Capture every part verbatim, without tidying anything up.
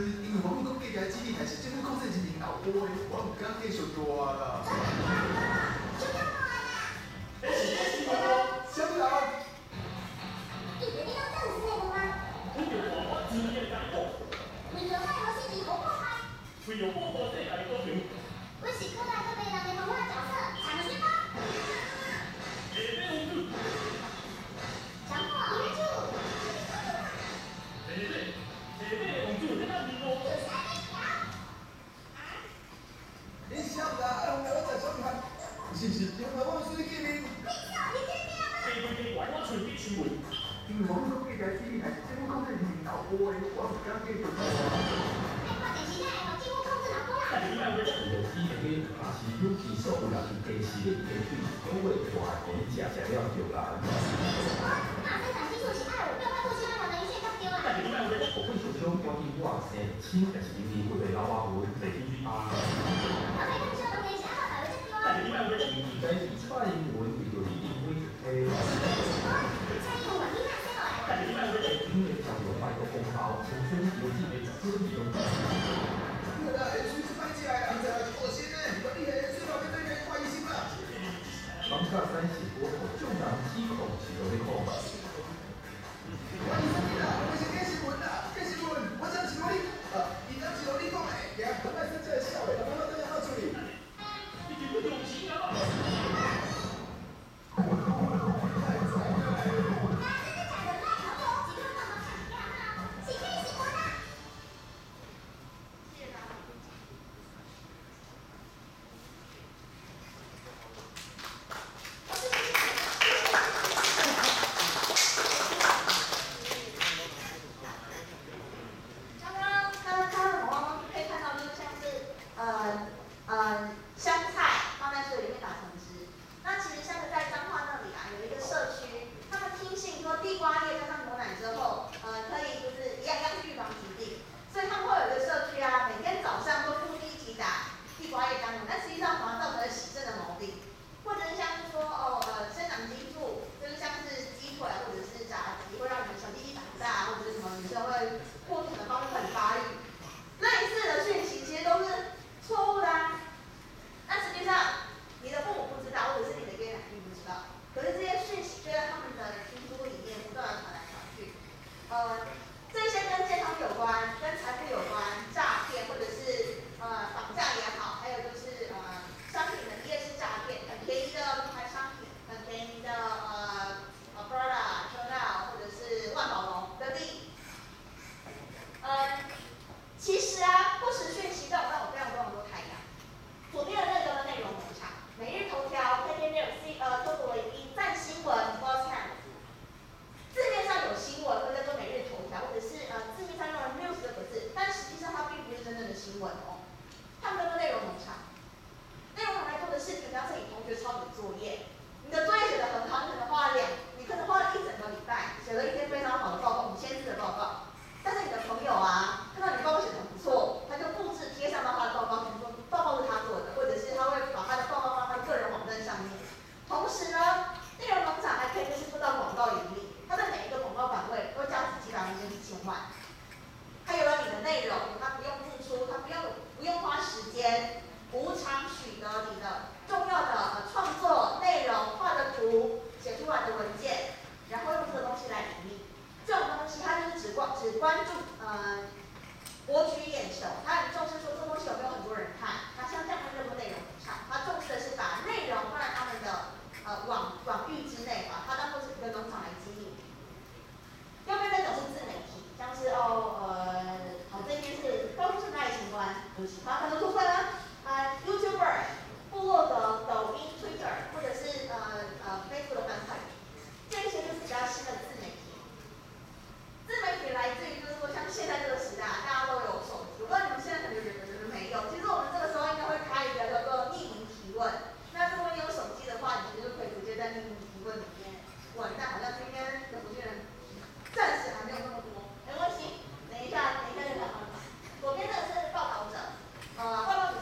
因为网络讲计来指令，还是政府控制人民脑波的，我唔敢继续做啦。 就这么来啦？ 这是这是我， 什么人？ 你不知道这是谁的吗？ 我就话我资料解报， 为了害我是你好破坏。 为了保护世界的公平， 我是可爱可迷人的童话角色，长先锋。 下马王子， 小破公主。 下马下马王子在哪里咯？ 就是爱美条。啊？ 你想啦，我我在想看，是不是因为我水见面？ 你笑，你这边啊？ 这回这怪我传递新闻， 因为网络讲计来指令，还是政府控制人民脑波的，我唔敢继续做啦。 但是你莫话我。 有机的给嘛是有其所有人加时的加水，讲话大给你食食了就啦。 但是你莫话我。 我会受伤，赶紧挂生，亲，但是因为我对老瓦文在进去啊。 但是你莫话我。 应该是蔡英文为着你因为诶。 但是你莫话我。 因为上有拜个公告，重申国际的尊重。 对啦，水是摆起来，人在是恶心的，我厉害，水老被对面怀疑心啦。 感觉咱是我和众人指控是落咧讲。 我医生你啦，我是电新闻啦，电新闻，我讲是罗你，呃，伊讲是罗你讲的，惊，等下生这笑的，等下等下好处理。 你就不用心啊！ 呃，报告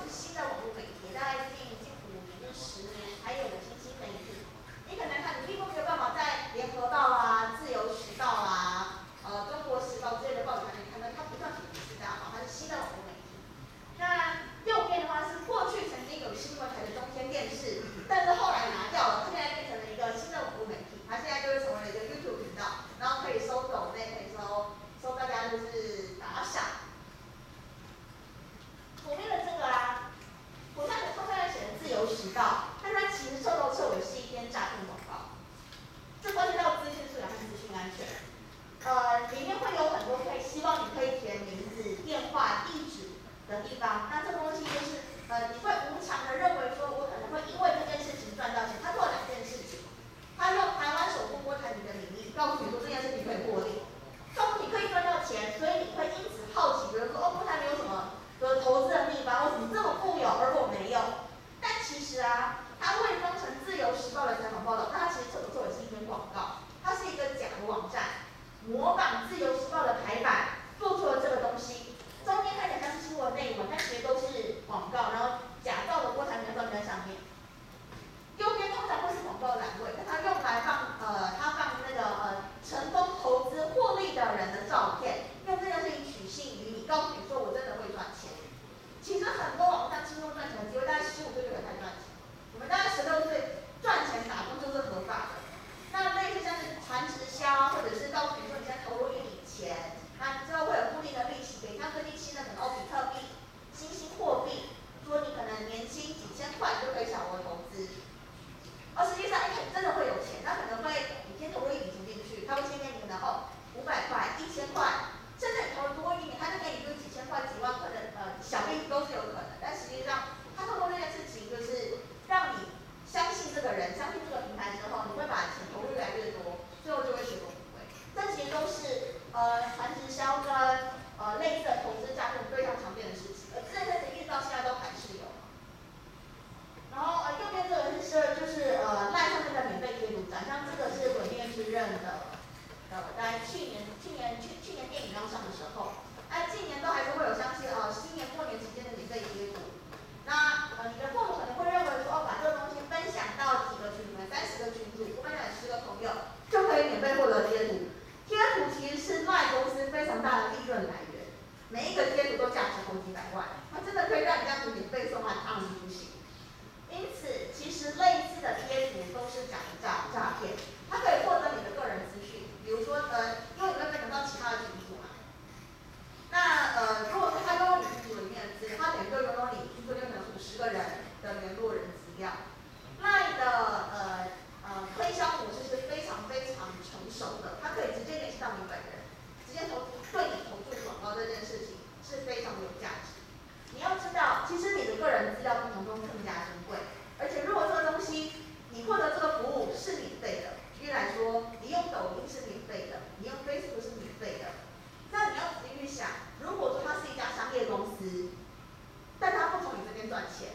方。那这个东西就是呃，你会无偿的认为说，我可能会因为这件事情赚到钱。他做了两件事情，他用台湾首富郭台铭的名义告诉你说这件事情可以获利，告诉你可以赚到钱，所以你会因此好奇，比如说哦，郭台铭有什么的投资的秘方，为什么这么富有而我没有？但其实啊，他伪装成自由时报的采访报道，那他其实做做的是一篇广告，它是一个假的网站，模仿自由时报的排版，做出了这个东西。中间看起来像是新闻内文，但其实都是广告，然后假造的郭台铭的照片在上面。右边通常会是广告栏位，但它用来放呃，它放那个呃成功投资获利的人的照片，用这件事情取信于你，告诉你说我真的会赚钱。其实很多网上轻松赚钱的机会，大概十五岁就可以开始赚钱。我们大概十六岁赚钱打工就是合法的。那类似像是传直销，或者是告诉你说你先投入一笔钱，那之后会有固定的利息给，像最近新的可能欧比特币、新兴货币，说你可能年薪几千块就可以小额投资。而实际上，一开始真的会有钱，他可能会你先投入一笔钱进去，他会先给你可能哦五百块、一千块，甚至你投入多一点，他就给你就几千块、几万块的呃小利都是有可能。但实际上，他透过这件事情，就是让你相信这个人，相信这个平台之后，你会把钱投入越来越多，最后就会血本无归。这其实都是呃传直销跟呃类似的投资诈骗非常常见的事情，而这些一直到现在都还是有。然后呃右边这个是就是呃赖上面的免费贴图展，像这个是《鬼灭之刃》的，呃大概去年去年去去年电影刚上的时候，那近年都还是会有像是呃新年过年期间的免费贴图。那呃你的父母可能会认为说哦把这个东西分享到几个群里面，三十个群组，分享十个朋友就可以免费获得贴图。贴图其实是赖公司非常大的利润来源，每一个贴图都价值好几百万，它真的可以让你这样子免费送完烫你不行。因此，其实类似的贴图都是假的诈诈骗，它可以获得你的个人资讯，比如说呃，因为你会分享到其他的群组嘛。那呃，如果是他拥有你群组里面的资料，他等于就拥有你群组里面五十个人的联络人资料。赖的呃呃推销模式是非常非常成熟的，它可以直接联系到你本人，直接投对你投注广告这件事情是非常有价值。你要知道，其实你的个人资料比从中更加珍贵，而且如果这个东西你获得这个服务是免费的，举例来说，你用抖音是免费的，你用 Facebook 是免费的，那你要仔细去想，如果说它是一家商业公司，但它不从你这边赚钱，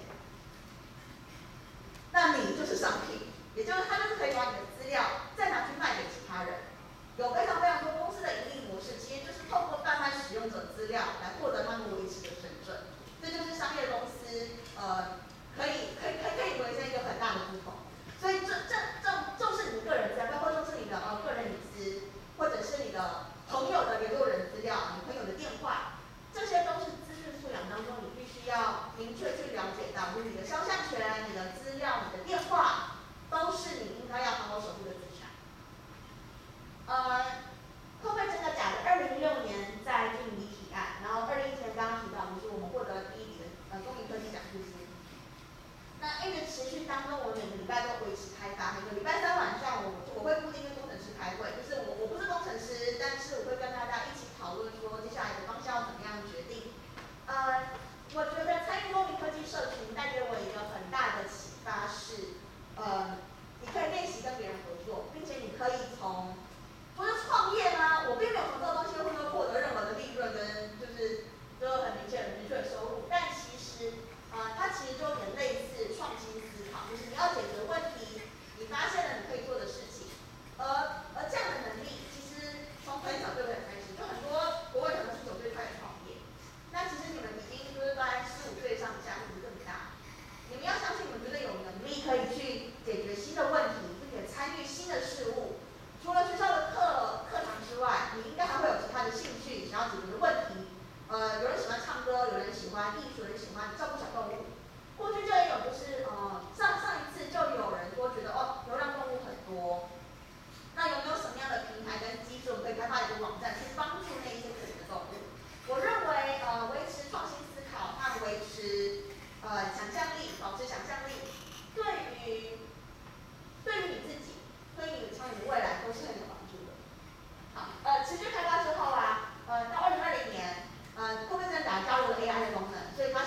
那你就是商品，也就是它就是可以把你的资料再拿去卖给其他人。有非常非常多公司的盈利模式，其实就是透过贩卖使用者资料来获得他们维持的水准。这就是商业公司呃可以可以可以可以维持一个很大的不同。所以这这这重视你个人资料，包括重视你的呃个人隐私，或者是你的朋友的联络人资料、你朋友的电话，这些都是资讯素养当中你必须要明确去了解到，就是你的肖像权、你的资料、你的电话，都是你应该要好好守护的资产。呃，会不会真的假的？二零一六年在进行提案，然后二零一七年刚刚提到，就是我们获得第一笔的呃公民科技奖助金。那一直持续当中，我每个礼拜都维持开发，每个礼拜三晚上我我会固定跟工程师开会，就是我我不是工程师，但是我会跟大家一起讨论说接下来的方向要怎么样决定。呃，我觉得参与公民科技社群带给我一个很大的启发是，呃，你可以练习跟别人合作，并且你可以从不是创业吗？我并没有从这个东西会不会获得任何的利润跟就是就是很明显很明确的收入，但其实呃它其实就有点类似创新思考，就是你要解决问题，你发现了你可以做的事情，而而这样的能力其实从很小就可以开始，就很多国外可能是九岁开始创业，那其实你们已经就是在十五岁上下或者更大，你们要相信你们绝对有能力可以去解决新的问题，并且参与新的事物。除了学校的课课堂之外，你应该还会有其他的兴趣想要解决的问题。呃，有人喜欢唱歌，有人喜欢艺术，有人喜欢照顾小动物。过去就也有，就是呃上上一次就有人说觉得哦流浪动物很多，那有没有什么样的平台跟机制，我们可以开发一个网站去帮助那一些可怜的动物？我认为呃维持创新思考和维持呃想象力，保持想象力，对于对于你自己。对于你长远的未来都是很有帮助的。好，呃，持续开发之后啊，呃，到二零二零年，呃，会不会真的加入了 A I 的功能？所以发现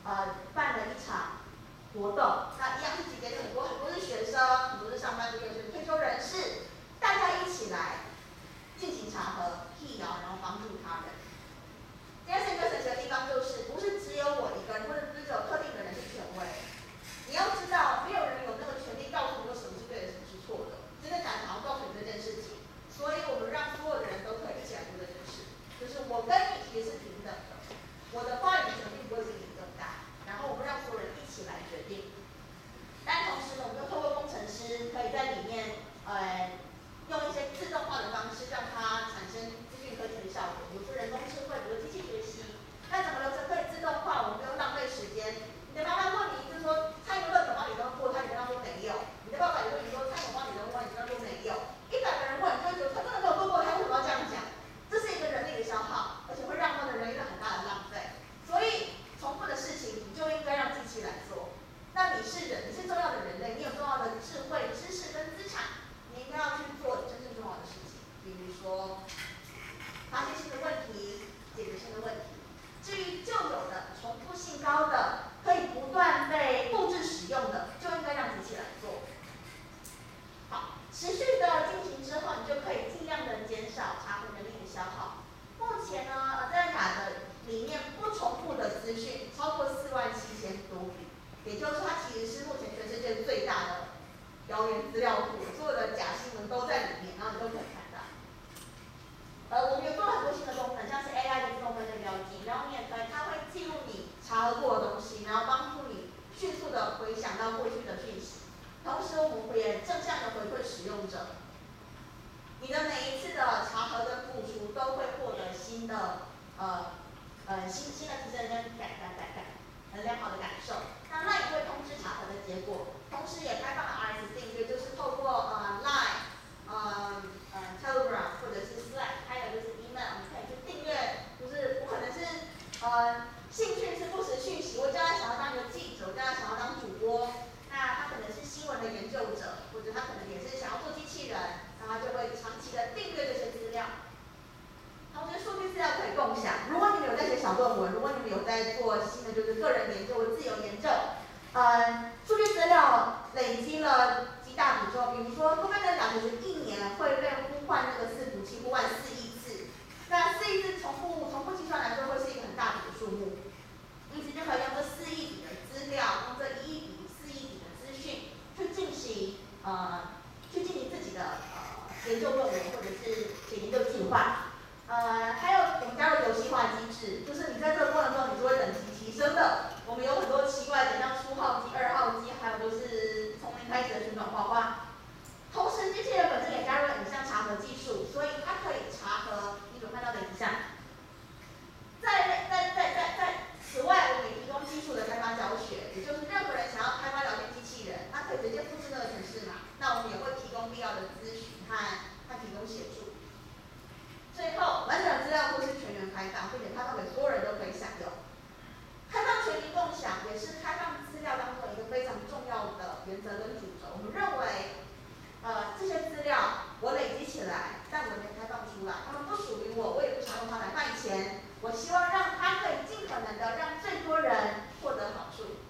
呃办了一场活动，那一样是集结很多很多是学生，很多是上班族，有些是退休人士，大家一起来进行查核、辟谣，然后帮助他人。这件事情最神奇的地方就是，不是只有我一个人，或者不是只有特定的人是权威。你要知道，没有人有那个权利告诉你说什么是对的，什么是错的。真的假的，好像告诉你这件事情。所以我们让所有的人都可以一起来做这件事，就是我跟你其实是平等的，我的话语权并不会比你更大。然后我们让所有人一起来决定。但同时呢，我们又透过工程师可以在里面，呃，用一些自动化的方式，让它产生资讯科技的效果，比如说人工智慧，比如机器学习。那怎么流程可以自动化？我们不用浪费时间。你的妈妈问你，就是说蔡英文怎么你都过，他你跟他说没有；你的爸爸也问你说蔡英文帮你都过，你跟他说没有。一百个人问，你就会觉得他真的没有做过，他为什么要这样讲？这是一个人力的消耗，而且会让他的人一个很大的浪费。所以重复的事情，你就应该让机器来做。那你是人，你是重要的人类，你有重要的智慧、知识跟资产，你应该要去做真正重要的事情，比如说发现新的问题、解决新的问题。至于旧有的、重复性高的、可以不断被复制使用的，就应该让机器来做。好，持续的进行之后，你就可以尽量的减少查核人力的消耗。目前呢，呃，真假的里面不重复的资讯超过四万七千多笔。也就是说，它其实是目前全世界最大的谣言资料库，所有的假新闻都在里面，然后你都可以看到。呃，我们有做了很多新的功能，像是 A I 的自动分类标记，然后你也可以，它会记录你查核过的东西，然后帮助你迅速的回想到过去的讯息。同时，我们也正向的回馈使用者，你的每一次的查核跟付出都会获得新的呃呃新新的提升跟感感感感。很良好的感受，那 LINE 也会通知查核的结果，同时也开放了 R S 订阅，就是透过呃 Line、呃呃 Telegram 或者是 Slack， 还有就是 email， 你可以去订阅，就是我可能是呃兴趣是不实讯息，我将来想要当一个记者，我将来想要当主播，那他可能是新闻的研究者，或者他可能也是想要做机器人，然后他就会长期的订阅这些资料。同时，数据资料可以共享。如果你们有在写小论文，如果你们有在做新的就是个人研究或自由研究，呃，数据资料累积了几大笔之后，比如说后面的两个是一年会被呼唤那个伺服器呼唤四亿次，那四亿次重复重复计算来说会是一个很大笔的数目，因此就可以用这四亿笔的资料，用这一亿笔、四亿笔的资讯去进行呃去进行自己的呃研究论文或者是写研究计划。呃，还有我们加入游戏化机制，就是你在这个过程中你是会等级提升的。我们有很多奇怪的，像初号机、二号机，还有就是从零开始的旋转画画。同时，机器人本身也加入了影像查核技术，所以它可以查核你所看到的影像。在在在在在此外，我们也提供技术的开发教学，也就是任何人想要开发聊天机器人，他可以直接复制那个程式码，那我们也会提供必要的咨询和和提供协助。最后，完整的资料库是全员开放，并且开放给所有人都可以享用。开放全民共享也是开放资料当中一个非常重要的原则跟主轴。我们认为，呃，这些资料我累积起来，但我没开放出来，他们不属于我，我也不想用它来卖钱。我希望让它可以尽可能的让最多人获得好处。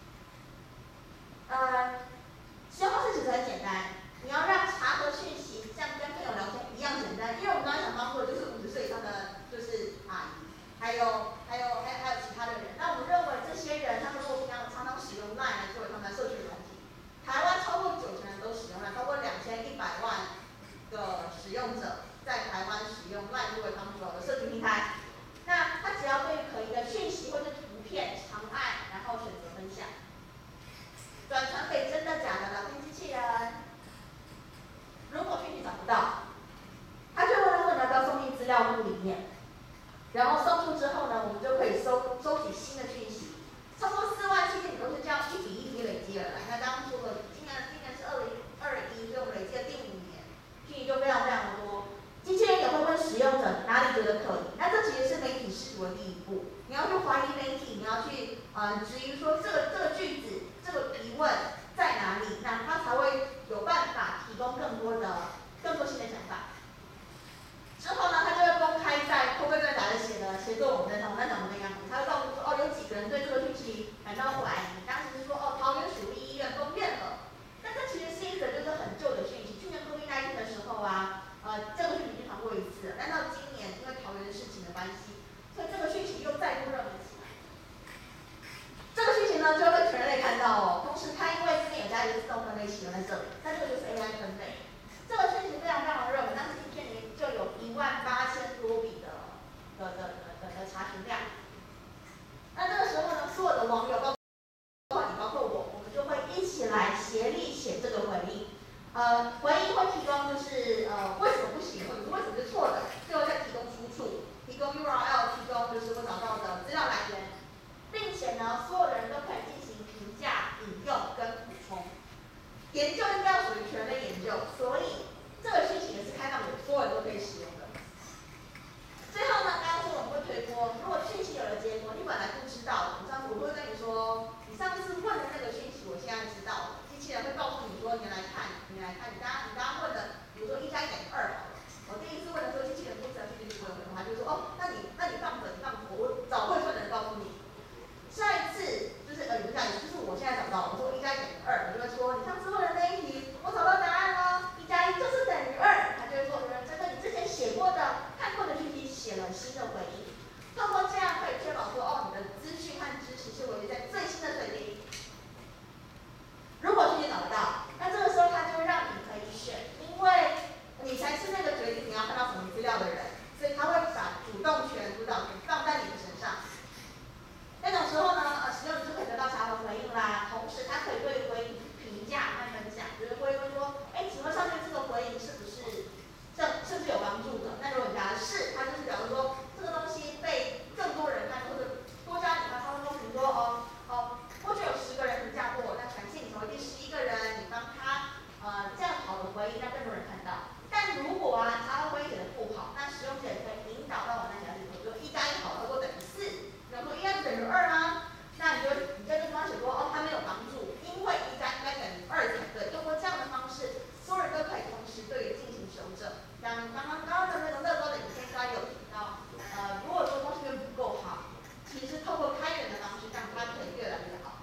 呃，使用方式其实很简单。你要让查核讯息像跟朋友聊天一样简单，因为我们刚才想帮助的就是五十岁以上的就是阿姨，还有还有还还有其他的人。那我们认为这些人，他们如果平常常常使用 LINE 来作为他们的社群软体，台湾超过九成人都使用 LINE，超过两千一百万个使用者在台湾使用 LINE 作为他们主要的社群平台。那他只要对可疑的讯息或者图片长按，然后选择分享，转传给真的假的聊天机器人。如果讯息找不到，他就会问说你要不要送进资料库里面，然后送出之后呢，我们就可以收收集新的讯息。超过四万七千都是这样一笔一笔累积而来。那刚刚说了，今年今年是二零二一，所以我们累积了第五年，讯息就非常非常的多。机器人也会问使用者哪里觉得可疑，那这其实是媒体识读的第一步。你要去怀疑媒体，你要去呃质疑说这个这个句子、这个疑问在哪里，那他才会有办法提供更多的、更多新的想法。之后呢，他就会公开在会不会在打的写的写作网站上，我们在讲的那样子，他会告诉说哦，有几个人对这个讯息存在这里，那这个就是 A I 分类。这个讯息非常非常的热门，当时一天里面就有一万八千多笔的的的的的查询量。那这个时候呢，所有的网友，包括你，包括我，我们就会一起来协力写这个回应。呃，回应会提供就是呃为什么不行，或者是为什么是错的，最后再提供出处，提供 U R L， 提供就是我找到的资料来源，并且呢，所有的人都可以进行评价、引用跟补充。研究应该要属于权威研究，所以这个讯息也是开放给所有人都可以使用的。最后呢，刚刚说我们会推播，如果讯息有了结果，你本来不知道，我上次我会跟你说，你上次问的那个讯息，我现在知道了，机器人会告诉你说，你来看，你来看，你刚刚你刚刚问的，比如说一加一等于二好了，我第一次问的时候，机器人不知道讯息不会回的话，就说哦，那你那你放着，你放着，我找会算的人告诉你。下一次就是呃，也不是下一次，就是我现在找到了，我说一加一等于二，我就会说你上次问的那一题，我找到答案了，一加一就是等于二，他就会说，有人针对你之前写过的、看过的讯息写了新的回应。透过这样可以确保说，哦，你的资讯和知识是维持在最新的水平。如果讯息找不到，那这个时候他就会让你可以选，因为你才是那个决定你要看到什么资料的人，所以他会把主动权、主导权放在你的身上。那种时候呢，呃，使用者就可以得到查核回应啦，同时他可以对回应评价和分享，就是会问说，哎，请问上面这个回应是不是正是不是有帮助的？那如果你答的是，他就是表示说这个东西被更多人看，或者多加你看，他会说，比如说哦哦，过去有十个人评价过，那感谢你成为第十一个人，你帮他呃这样好的回应让更多人看到。但如果啊查核回应写的不好，那使用者也可以引导到网站下去，比如说一加一好，如果等于四。比方说一加一等于二吗？那你就你在这地方写说哦，它没有帮助，因为一加应该等于二才对。通过这样的方式，所有人都可以同时对于进行修正。像刚刚刚刚的那个乐高的影片，大家有提到，呃，如果说东西面不够好，其实透过开源的方式，让它可以越来越好。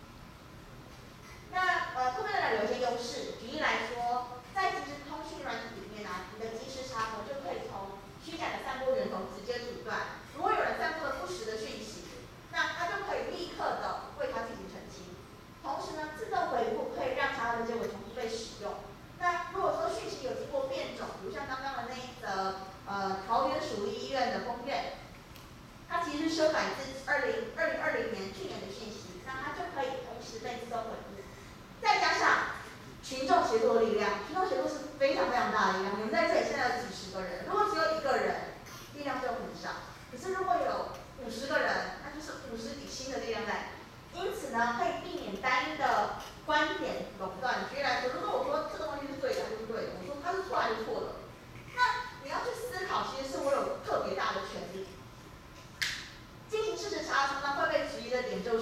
那呃，后面呢有一些优势，举例来说，在即时通讯软体里面啊，你的即时查核就可以从虚假的散播源头直接阻断。如果有人散布了不实的讯息，那他就可以立刻的为他进行澄清。同时呢，自动回复可以让查核的结果重复被使用。那如果说讯息有经过变种，比如像刚刚的那一则呃桃园属立医院的封院，它其实是修改自二零二零二零年去年的讯息，那它就可以同时被自动回复。再加上群众协作的力量，群众协作是非常非常大的力量。我们在这里现在有几十个人，如果只有一个人，力量就很少。可是如果有五十个人，那就是五十笔新的力量在。因此呢，可以避免单一的观点垄断。举例来说，如果我说这个东西是对的，就是对的；我说它是错还是错的，那你要去思考，其实是我有特别大的权利。进行事实查常常会被质疑的点就是，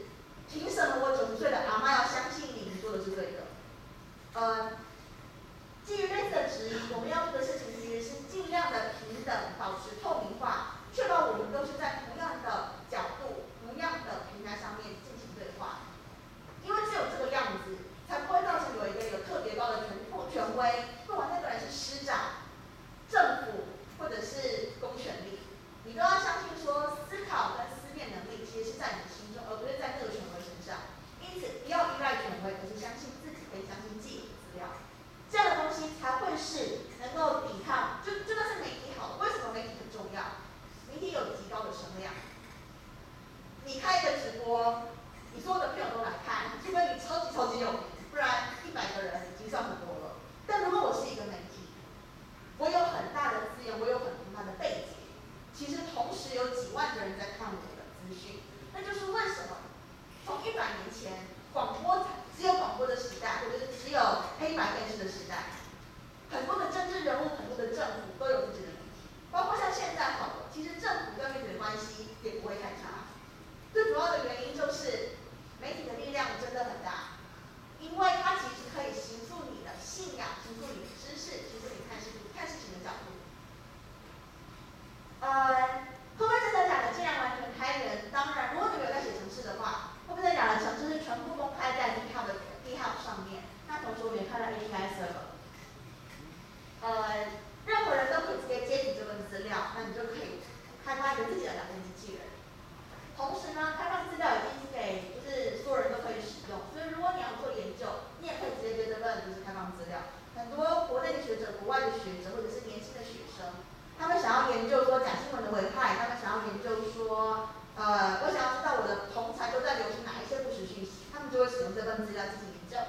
凭什么我九十岁的阿嬷要相信你，你说的是对的？呃，基于类似的质疑，我们要做的事情其实是尽量的平等，保持透明化。确保我们都是在同样的角度、同样的平台上面进行对话，因为只有这个样子，才不会造成有一个有特别高的权权威，不管那个人是师长、政府或者是公权力，你都要相信说思考跟思辨能力其实是在你的心中，而不是在那个权威身上。因此，不要依赖权威，而是相信自己可以相信自己的资料，这样的东西才会是能够抵抗。就就算是媒体好，为什么媒体很重要？媒体有极高的声量，你开一个直播，你所有的朋友都来看，除非你超级超级有名，不然一百个人已经算很多了。但如果我是一个媒体，我有很大的资源，我有很大的背景，其实同时有几万个人在看我的资讯，那就是为什么从一百年前广播只有广播的时代，或者是只有黑白电视的时代，很多的政治人物、很多的政府都有自己的媒体，包括像现在好了，其实政府跟媒体的关系也不会太差。最主要的原因就是媒体的力量真的很大，因为它其实可以形塑你的信仰，形塑你的知识，形塑你看事看事情的角度。呃，后面真的讲的尽量完全开源，当然，如果你没有在写程式的话，后面在讲的程式是全部公开在 GitHub 的 GitHub 上面。那同时我们也开了 A P I server， 呃，任何人都可以直接接取这份资料，那你就可以开发一个自己的聊天机器人。同时呢，开放资料已经是给就是所有人都可以使用，所以如果你要做研究，你也可以直接对这这份资料进行验证。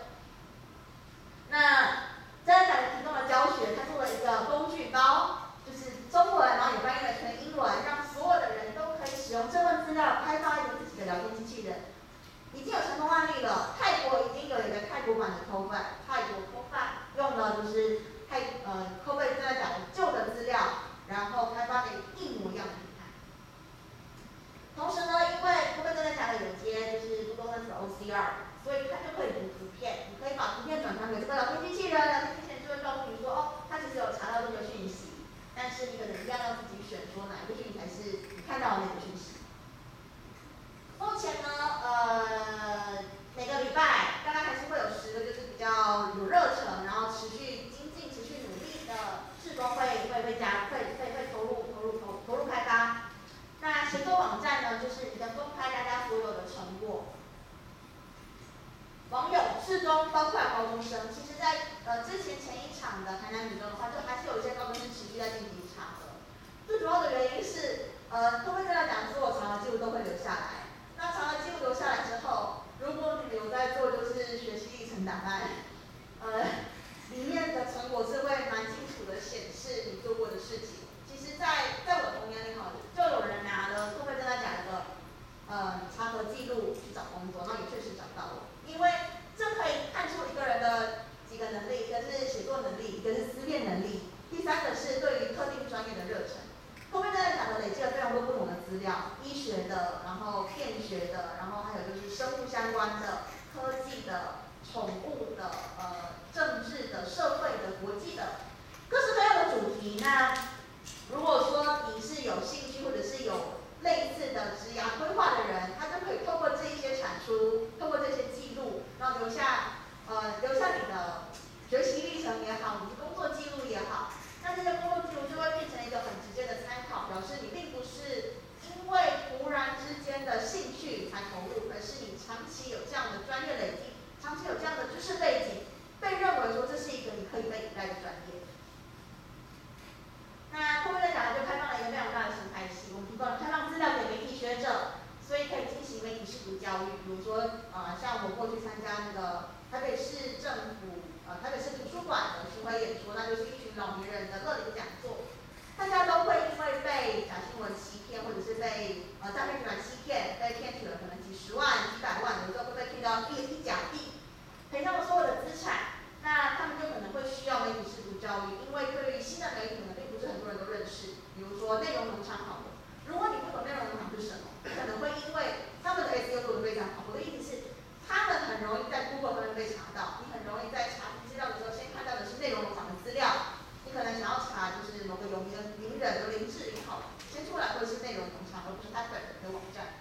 那真的讲提供了教学，他做了一个工具包，就是中文，然后也翻译了成英文，让所有的人都可以使用这份资料开发一个自己的聊天机器人。已经有成功案例了，泰国已经有一个泰国版的 Copilot， 泰国 Copilot 用的就是泰呃 Copilot 正在讲的旧的资料，然后开发了一模一样的平台。同时呢，因为 Copilot 正在讲的有接就是 Google Lens 的 O C R， 所以它就可以读图片，你可以把图片转传给这个聊天机器人，聊天机器人就会告诉你说，哦，它其实有查到这个讯息，但是你可能一样要自己选说哪一个讯息才是你看到的那个讯息。目前呢，呃，每个礼拜大概还是会有十个就是比较有热忱，然后持续精进、持续努力的志工会会会加会会会投入投入投投入开发。那协作网站呢，就是你能公开大家所有的成果。网友、志工，包括高中生，其实在呃之前前一场的台南女中的话，就还是有一些高中生持续在进行查核。最主要的原因是，呃，都会跟他讲，所有查核记录都会留下来。那查核记录留下来之后，如果你有在做就是学习历程档案，呃，里面的成果是会蛮清楚的显示你做过的事情。其实在，在我童年里头，就有人拿了都会跟他讲的，呃，查核记录去找工作，那也确实找到了，因为这可以看出一个人的几个能力，一个是写作能力，一个是思辨能力，第三个是对于特定专业的热忱。后面在讲的累积了非常多不同的资料，医学的，然后片学的，然后还有就是生物相关的、科技的、宠物的、呃政治的、社会的、国际的，各式各样的主题。那如果说你是有兴趣或者是有类似的职涯规划的人，他就可以透过这一些产出，透过这些记录，然后留下呃留下你的学习历程也好，你的工作记录也好。那这些工作记录就会变成一个很直接的参考，表示你并不是因为突然之间的兴趣才投入，而是你长期有这样的专业累积，长期有这样的知识背景，被认为说这是一个你可以被依赖的专业。那后面再讲的就开放了一个非常大的生态系，我们提供了开放资料给媒体学者，所以可以进行媒体识读教育，比如说呃像我过去参加那个台北市政府。呃，台北市图书馆的巡回演说，那就是一群老年人的乐龄讲座，大家都会因为被假新闻欺骗，或者是被呃诈骗集团欺骗，被骗取了可能几十万、几百万，有时候会被骗到一一假币，赔上了所有的资产。那他们就可能会需要媒体识读教育，因为对于新的媒体可能并不是很多人都认识，比如说内容农场好了，如果你不懂内容农场是什么，可能会因为他们的 S E O 做得非常好。我的意思是，他们很容易在 Google 上面被查到，你很容易在查资料的时候，先看到的是内容农场的资料，你可能想要查就是某个有名的名人，如林志玲好了，先出来会是内容农场，而不是他本人的网站。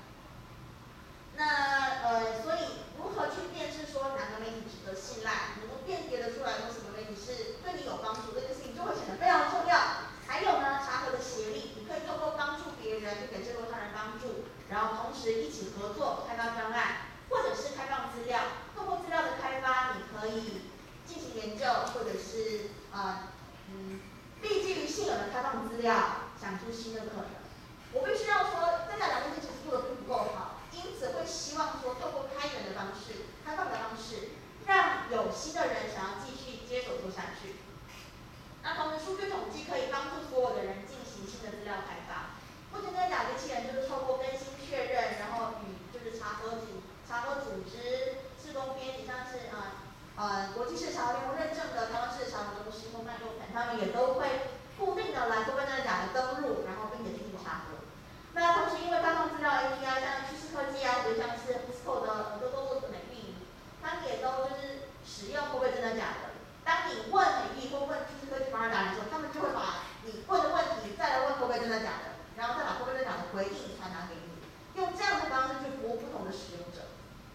那呃，所以如何去辨识说哪个媒体值得信赖，能够辨别得出来说什么媒体是对你有帮助，这件事情就会显得非常重要。还有呢，查核的协力，你可以透过帮助别人，去给制作他人帮助，然后同时一起合作开发专案。或者是开放资料，透过资料的开发，你可以进行研究，或者是呃嗯，立基于现有的开放资料，想出新的可能。我必须要说，在这两件事情做的并不够好，因此会希望说，透过开源的方式、开放的方式，让有心的人想要继续接手做下去。那同时，数据统计可以帮助所有的人进行新的资料开发。目前这两个机器人就是透过更新确认，然后与就是查核组。查核组织、志工编辑，像是呃呃国际市场联盟认证的台湾市场中心或脉络盘，他们也都会固定的来多边的讲的登录，然后并且进行查核。那同时因为开放资料 A P I， 像趋势科技啊，或者像是 Cisco 的很多都做的美丽，他们也都就是使用会不会真的假的。当你问美丽或问趋势科技方案答案的时候，他们就会把你问的问题再来问会不会真的假的，然后再把会不会真的假的回应传达给你，用这样的方式去服务不同的使用者。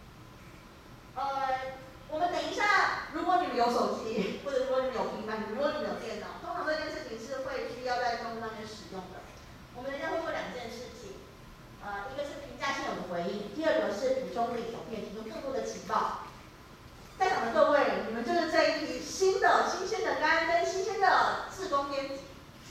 呃，我们等一下，如果你们有手机，或者如果你们有平板，如果你们有电脑，通常这件事情是会需要在公布上面使用的。我们等一下会做两件事情，呃，一个是评价现有的回应，第二个是补充理由，并提供更多的情报。在场的各位，你们就是这一批新的、新鲜的干跟新鲜的志工编辑。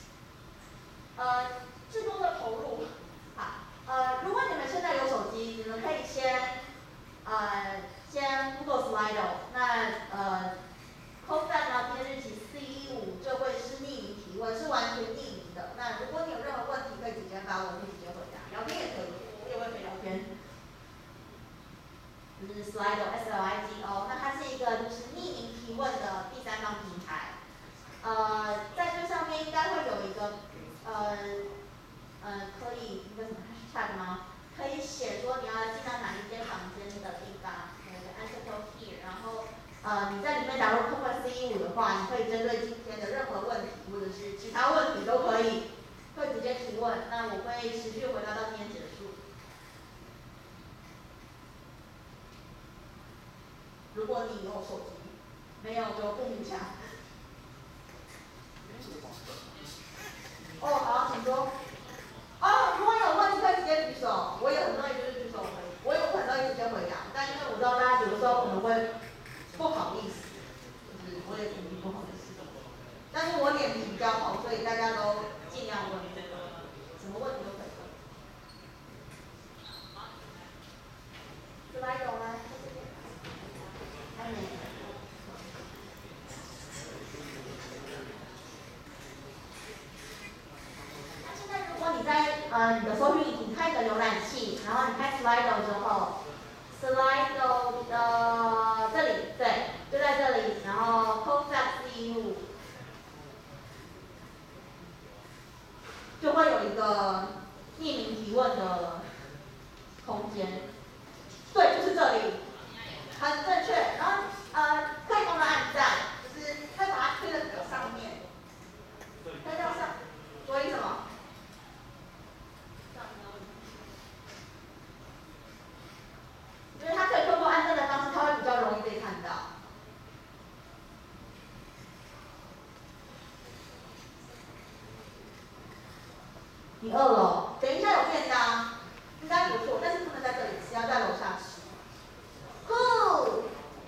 呃，志工的投入，好，呃，如果你们现在有手机，你们可以先。呃，先 Google Slido， 那呃 ，Code Fact 聊天日期四一五就会是匿名提问，是完全匿名的。那如果你有任何问题，可以直接发问，可以直接回答，聊天也可以，我也会可以聊天。就是 Slido S L I D O， 那它是一个就是匿名提问的第三方平台。呃，在这上面应该会有一个呃呃可以一个什么 hashtag 吗？可以写说你要进到哪一间房间的地方，有个 answer here， 然后呃你在里面打入空格 C 一五的话，你可以针对今天的任何问题或者是其他问题都可以，会直接提问。那我会持续回答到今天结束。如果你有手机，没有就不勉强。哦，好，请说。哦，如果有问题可以直接举手，我有很乐意就是举手回，我有很乐意直接回答，但因为我知道大家有的时候可能会不好意思，就是我也肯定不好意思。但是我脸皮比较厚，所以大家都尽量问，什么问题都可以问。是吧？有吗？还没。如果你在呃你的搜寻引擎开个浏览器，然后你开 Slido 之后 ，Slido 的这里，对，就在这里，然后 Code Fact 四一五，就会有一个匿名提问的空间，对，就是这里，很正确。然后呃可以帮他按赞，就是会把它推到比较上面，推到上，所以什么？因为它可以透过按赞的方式，它会比较容易被看到。你饿了？等一下有便当，应该不错，但是不能在这里吃，要在楼下吃。酷。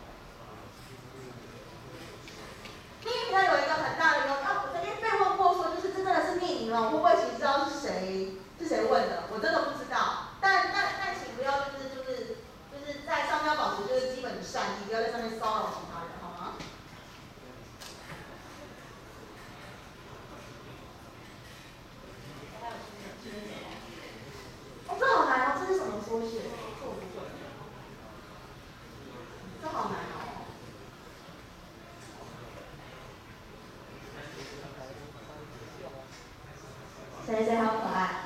匿名呢有一个很大的优，啊，我曾经被问过说，就是这真的是匿名了，我会不会其实知道是谁是谁问的？我真的不知道。但但但请不要就是就是就是在上面要保持就是基本的善意，不要在上面骚扰其他人，好吗？哦，这好难哦，这是什么缩写？这我不会。这好难哦。谁谁好可爱。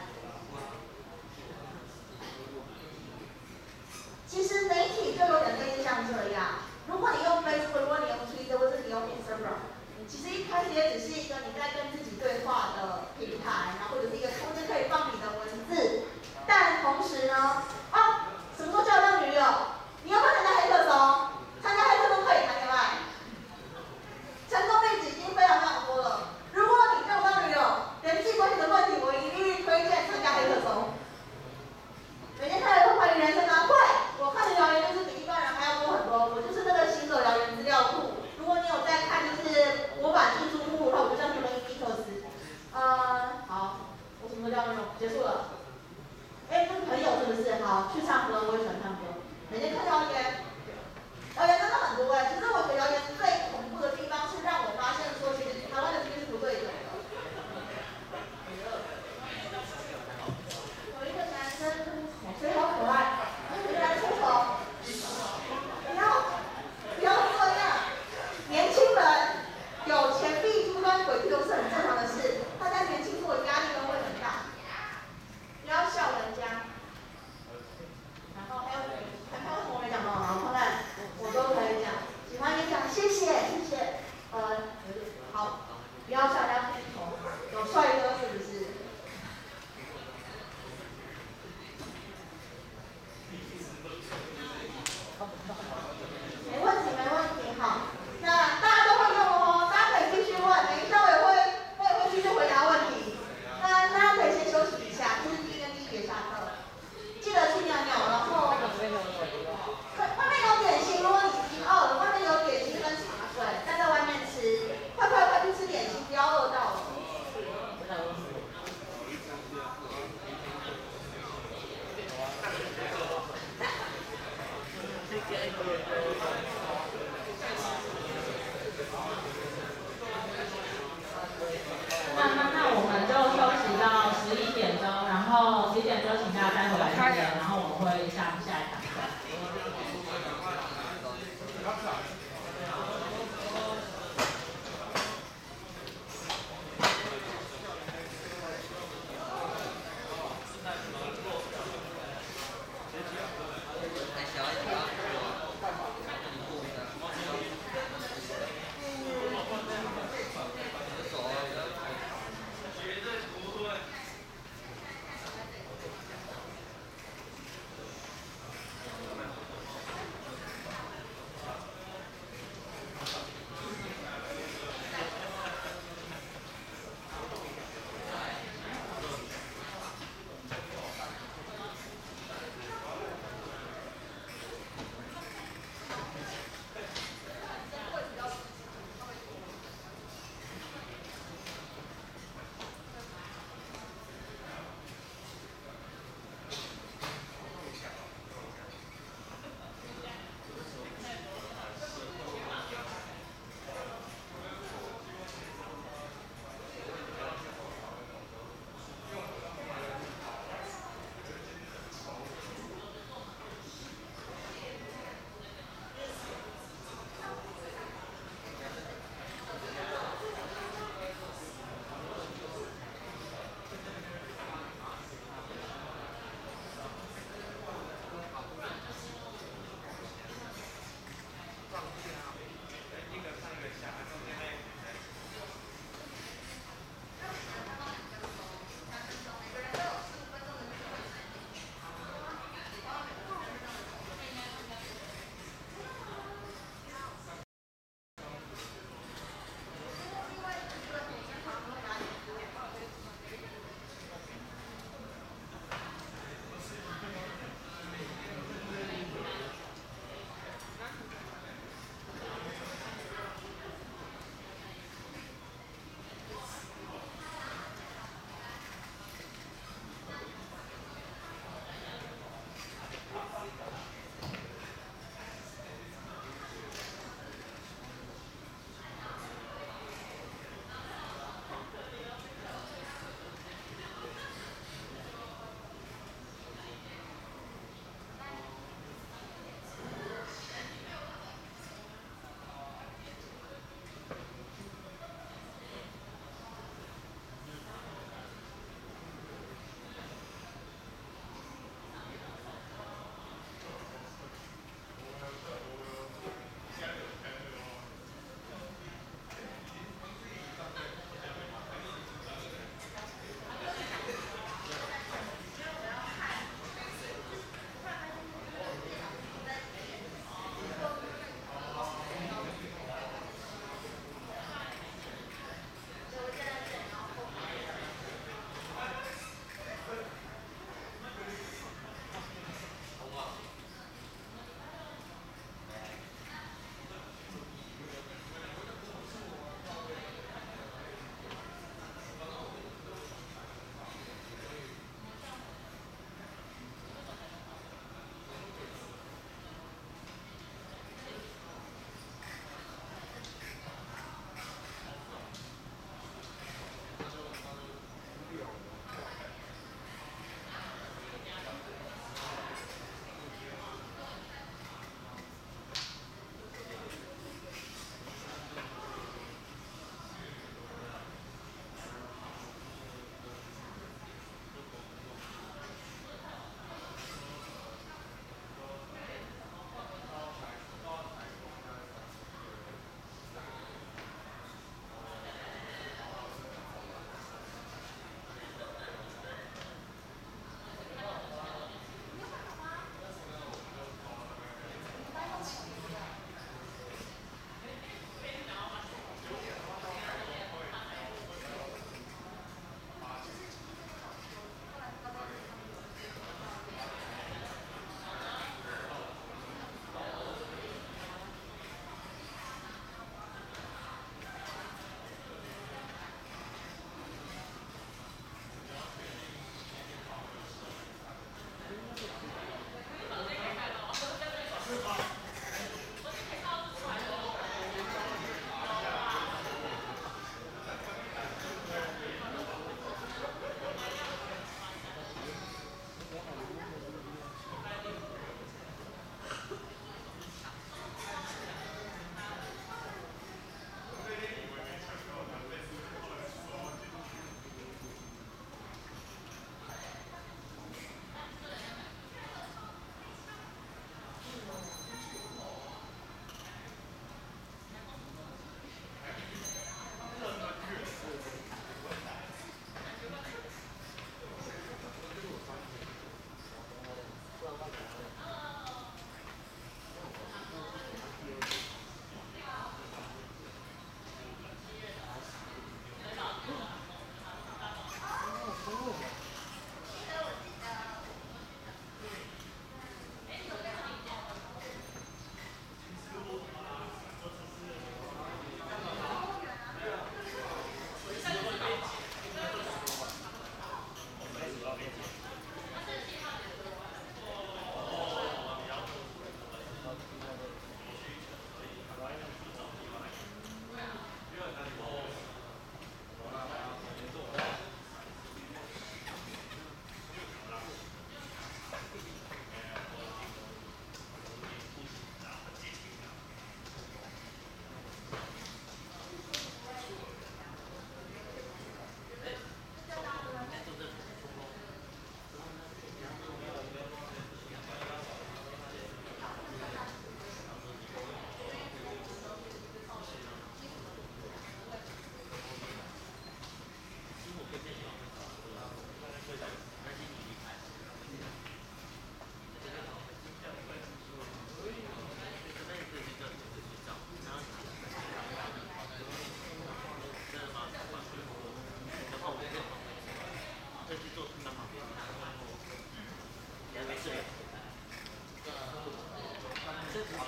其实媒体就有点类似像这样，如果你用 Facebook， 如果你用 Twitter 或者你用 Instagram， 其实一开始也只是一个你在跟自己对话的平台，然后或者是一个空间可以放你的文字，但同时呢，啊，什么时候交到女友？你要不要参加黑客松？参加黑客松可以谈恋爱，成功例子已经非常非常多了。如果你交不到女友，人际关系的问题，我一律推荐参加黑客松。每天看来会怀疑人生吗？会，我看的谣言就是比一般人还要多很多。我就是那个行走谣言资料库。如果你有在看，就是我把进出目录的话，我就叫什么伊特斯。呃，好，我什么都叫没有，结束了。哎，跟朋友是不是？好，去唱歌，我也喜欢唱歌。每天看谣言，谣言真的很多哎。其实我觉得谣言最恐怖的地方是让我发现说，其实台湾的军是不对的。有一个男生，谁好可爱，回来出头，不要不要这样，年轻人有钱币出端鬼都是很正常的事，大家年轻做的压力都会很大，不要笑人家。然后还有还有什么没讲到吗？我看看，我都可以讲，喜欢也讲，谢谢谢谢，呃，好，不要笑人家秃头，有帅哥是不是？没问题，没问题，好，那大家都会用哦，大家可以继续问，等一下我也会，我也会继续回答问题。那大家可以先休息一下，这是第一跟第一节下课，记得去尿尿，然后外面有点心，如果你已经饿了，外面有点心跟茶水，再在外面吃，快快快去吃点心，不要饿到了。 那那那我们就休息到十一点钟，然后十一点钟请大家再回来这边，然后我们会下下一堂课。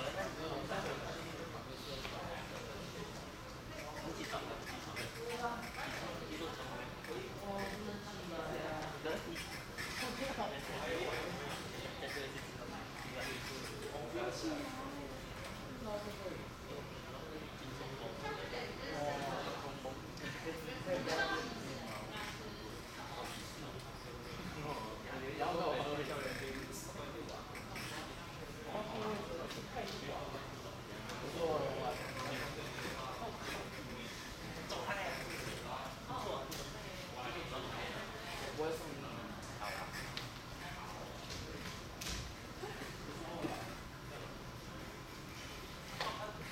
我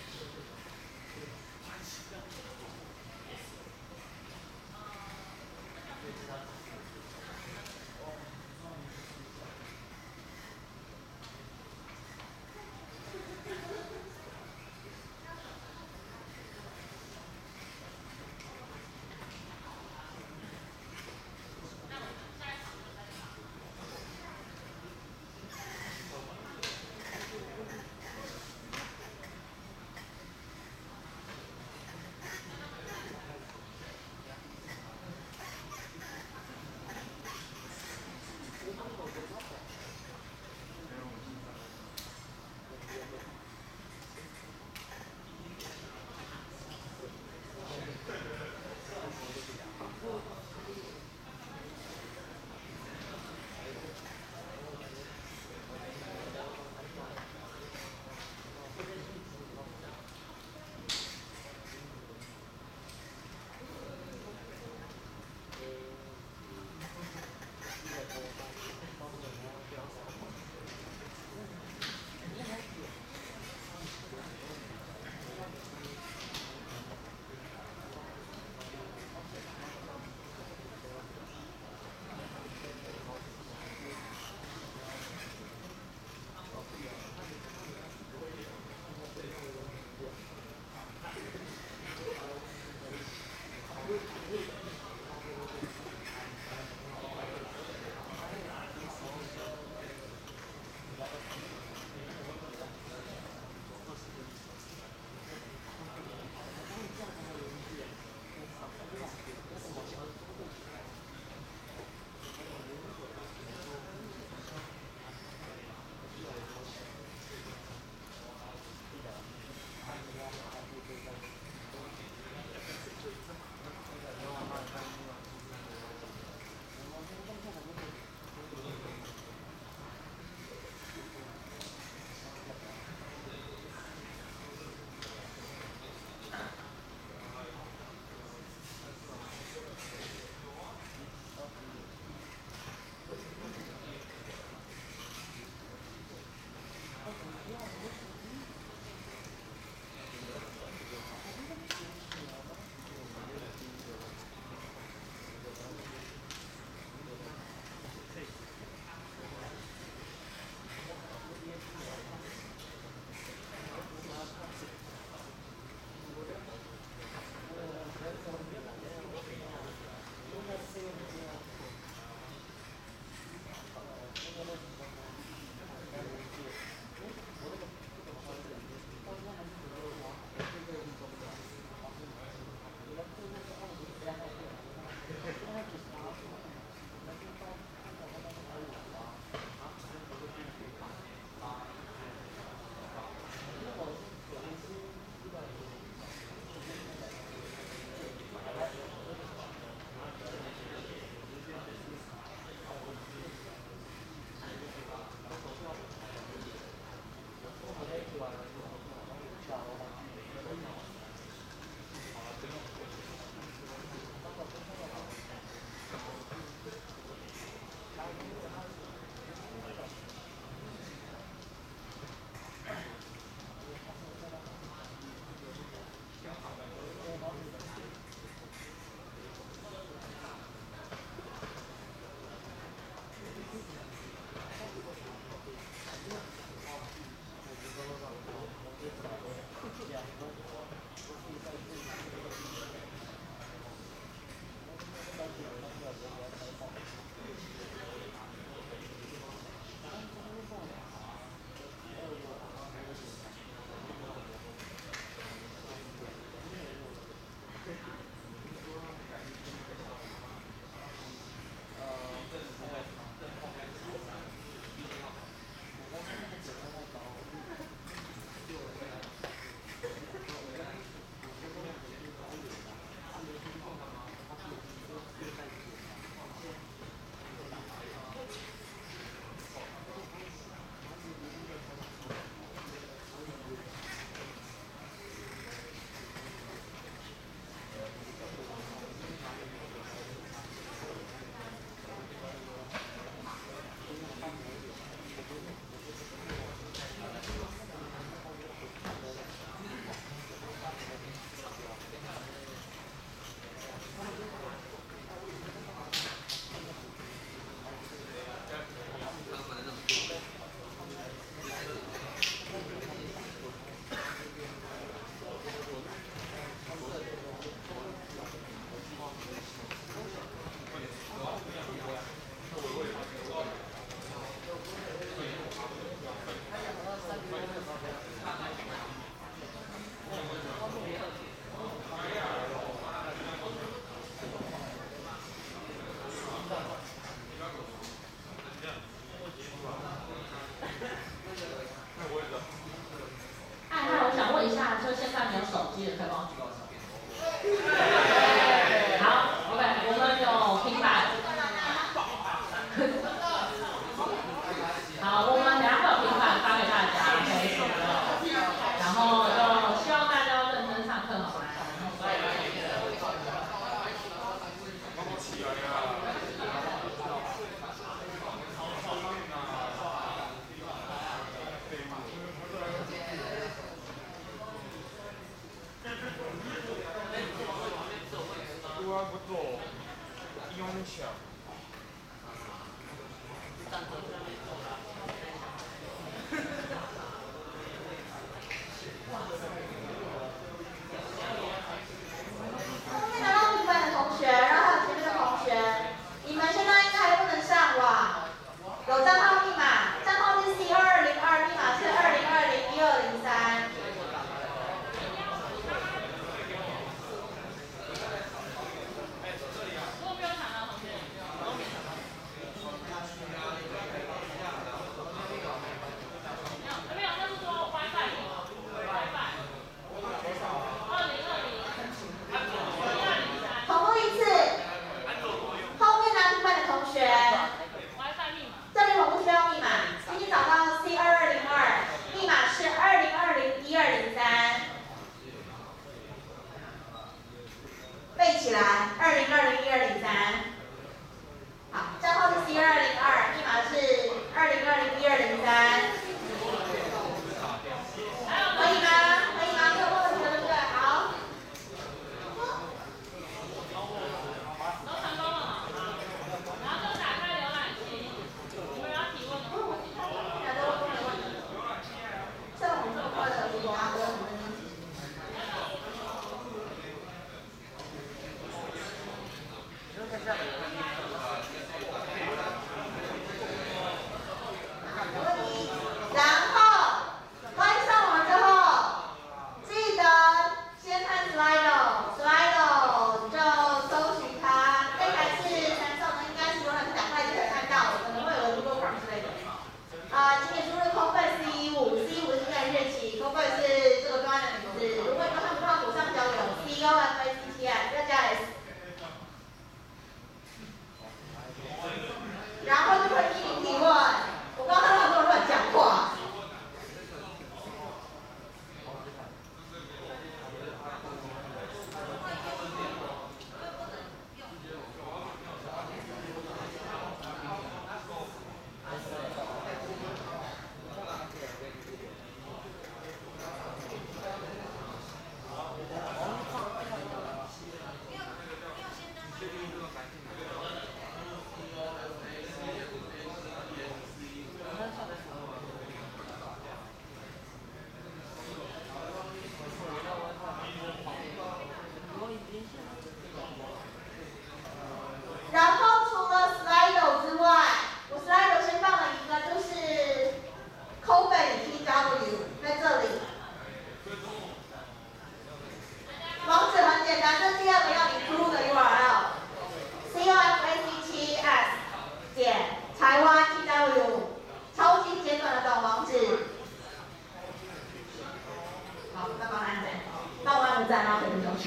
不在，然后可以休息。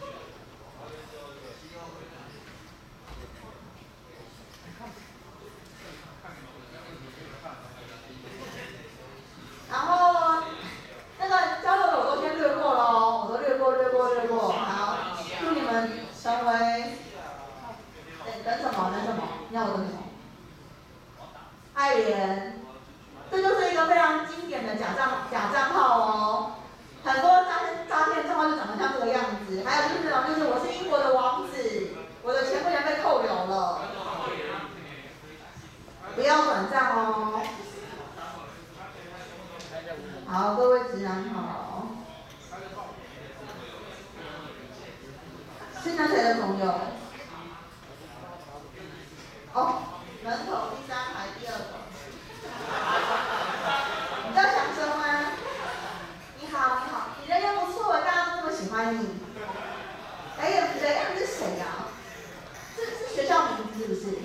然后那个交流的我都先略过喽，我都略过略过略过。好，祝你们成为，等等什么等什么？你要我等什么？爱莲，这就是一个非常经典的假账假账号哦。很多诈骗诈骗账号就长得像这个样子，还有就是那种就是我是英国的王子，我的钱不小心被扣留了，不要转账哦。好，各位直男好。是那谁的朋友？哦，门口第三排第二个。你叫祥生吗？你好，你好，你人缘不错，大家都这么喜欢你。哎呀，人呀，你是谁呀、啊？这是学校名字是不是？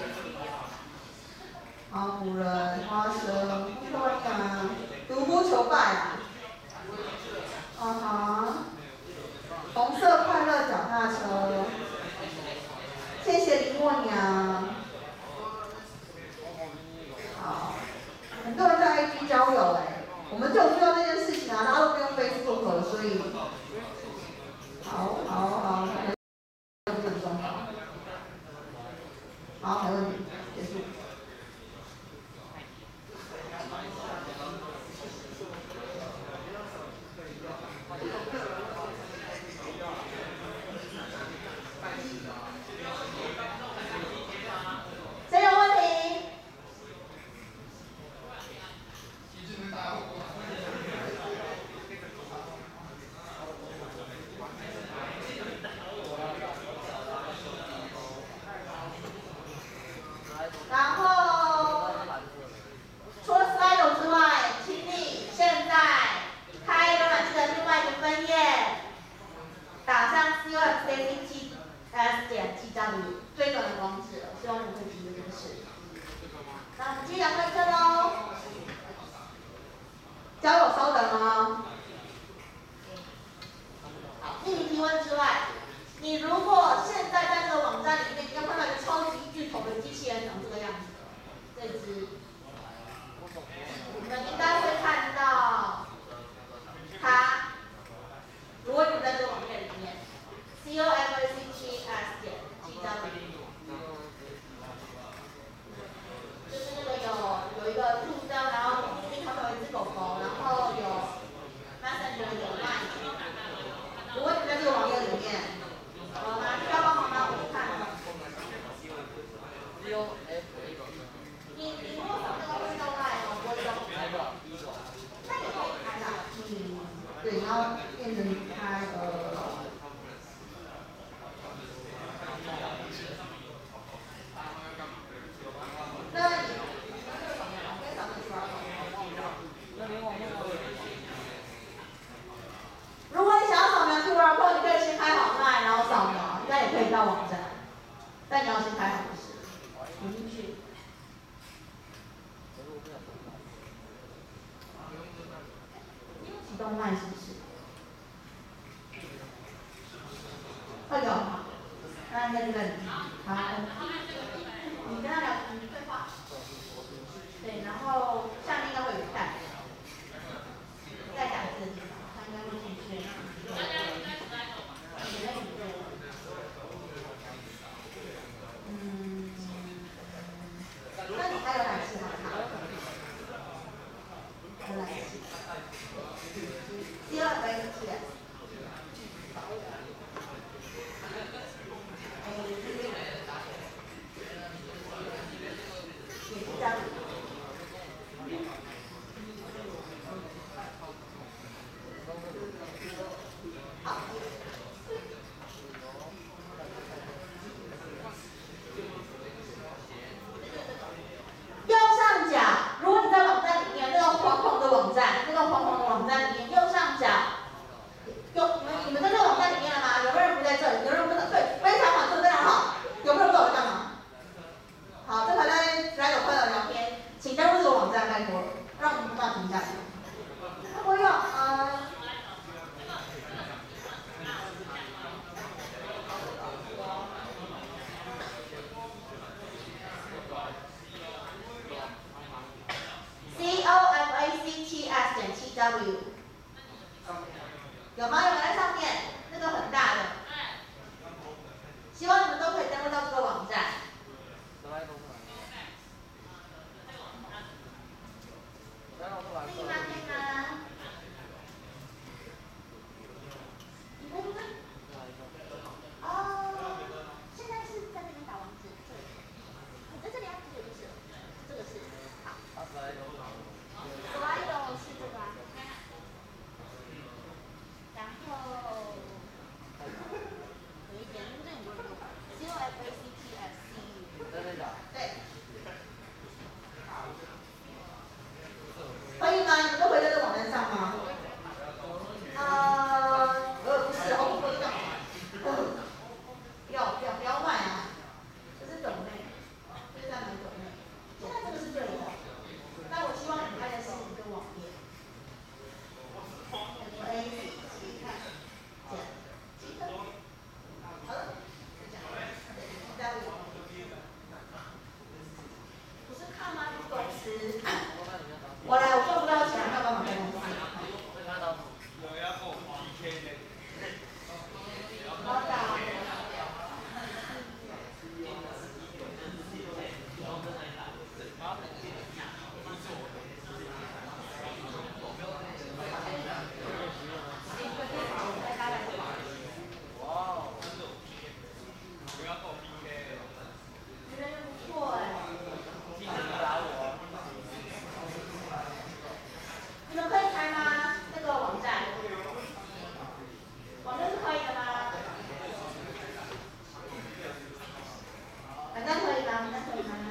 好，古人、花生、乌托邦、独孤求败啊。啊哈。红色快乐脚踏车。谢谢林默娘。好，很多人在 I G 交友哎、欸，我们就有遇到这件事情啊，大家都不用 Facebook 了，所以，好，好，好，这很重要。好，没问题，结束。谁有问题？然后除了 Slido 之外，请你现在开浏览器的另外一个分页，打上 C O F C C T S 点 T W 最短的网址了，希望你们会记得这个事。那我们继续讲课程喽。交友稍等哦。好，匿名提问之外，你如果现在在这个网站里面，你要看到一个超级巨头的机器人长这个样子的，这只，你们应该会看到它。如果你们在这个网页里面 ，C O F A C T S 点 T W。就是那个有有一个路灯，然后边旁边有一只狗狗，然后有 Messenger 有 Line。如果你在这个网页里面，好吗？需要帮忙吗？我去看。你你如果扫这个会到 Line 哦，不会用。那也可以开啦，你对，然后变成开呃。那你如果你想要扫描 Q R code， 你可以先开好 Line， 然后扫描，应该也可以到网站，但你要先开好就是，点进去。你有启动 Line 是不是？会有哈，那应该就在里面。好，你跟他聊，你对话。对，然后下面应该会有带，带两字的地方，它应该会出现。嗯，那你还有哪次好看？有哪次？第二个是。也是这样。 有吗？有没有在上面？那个很大的。希望你们都可以登录到这个网站。可以吗？可以吗？你可以吗？哦，现在是在那边打网址，这里。你在这里啊，这个就是，这个是好。索拉伊罗是这个啊。然后有一点，这很多人用 C O F A C T S C U。对。可以吗？你们都回到这个网站上吗？呃，呃，不是，我不会干嘛？不要不要不要卖啊！这是种类，这是在买种类。现在这个是对的，但我希望你开的是一个网页。F A 期看，减，几分？好了，就这样。对，加入。不是看吗？公司。我来，我赚不到钱，没有办法开公司。好的。你们可以开吗？那个网站，网站是可以的吗？网站可以吗？网站可以吗？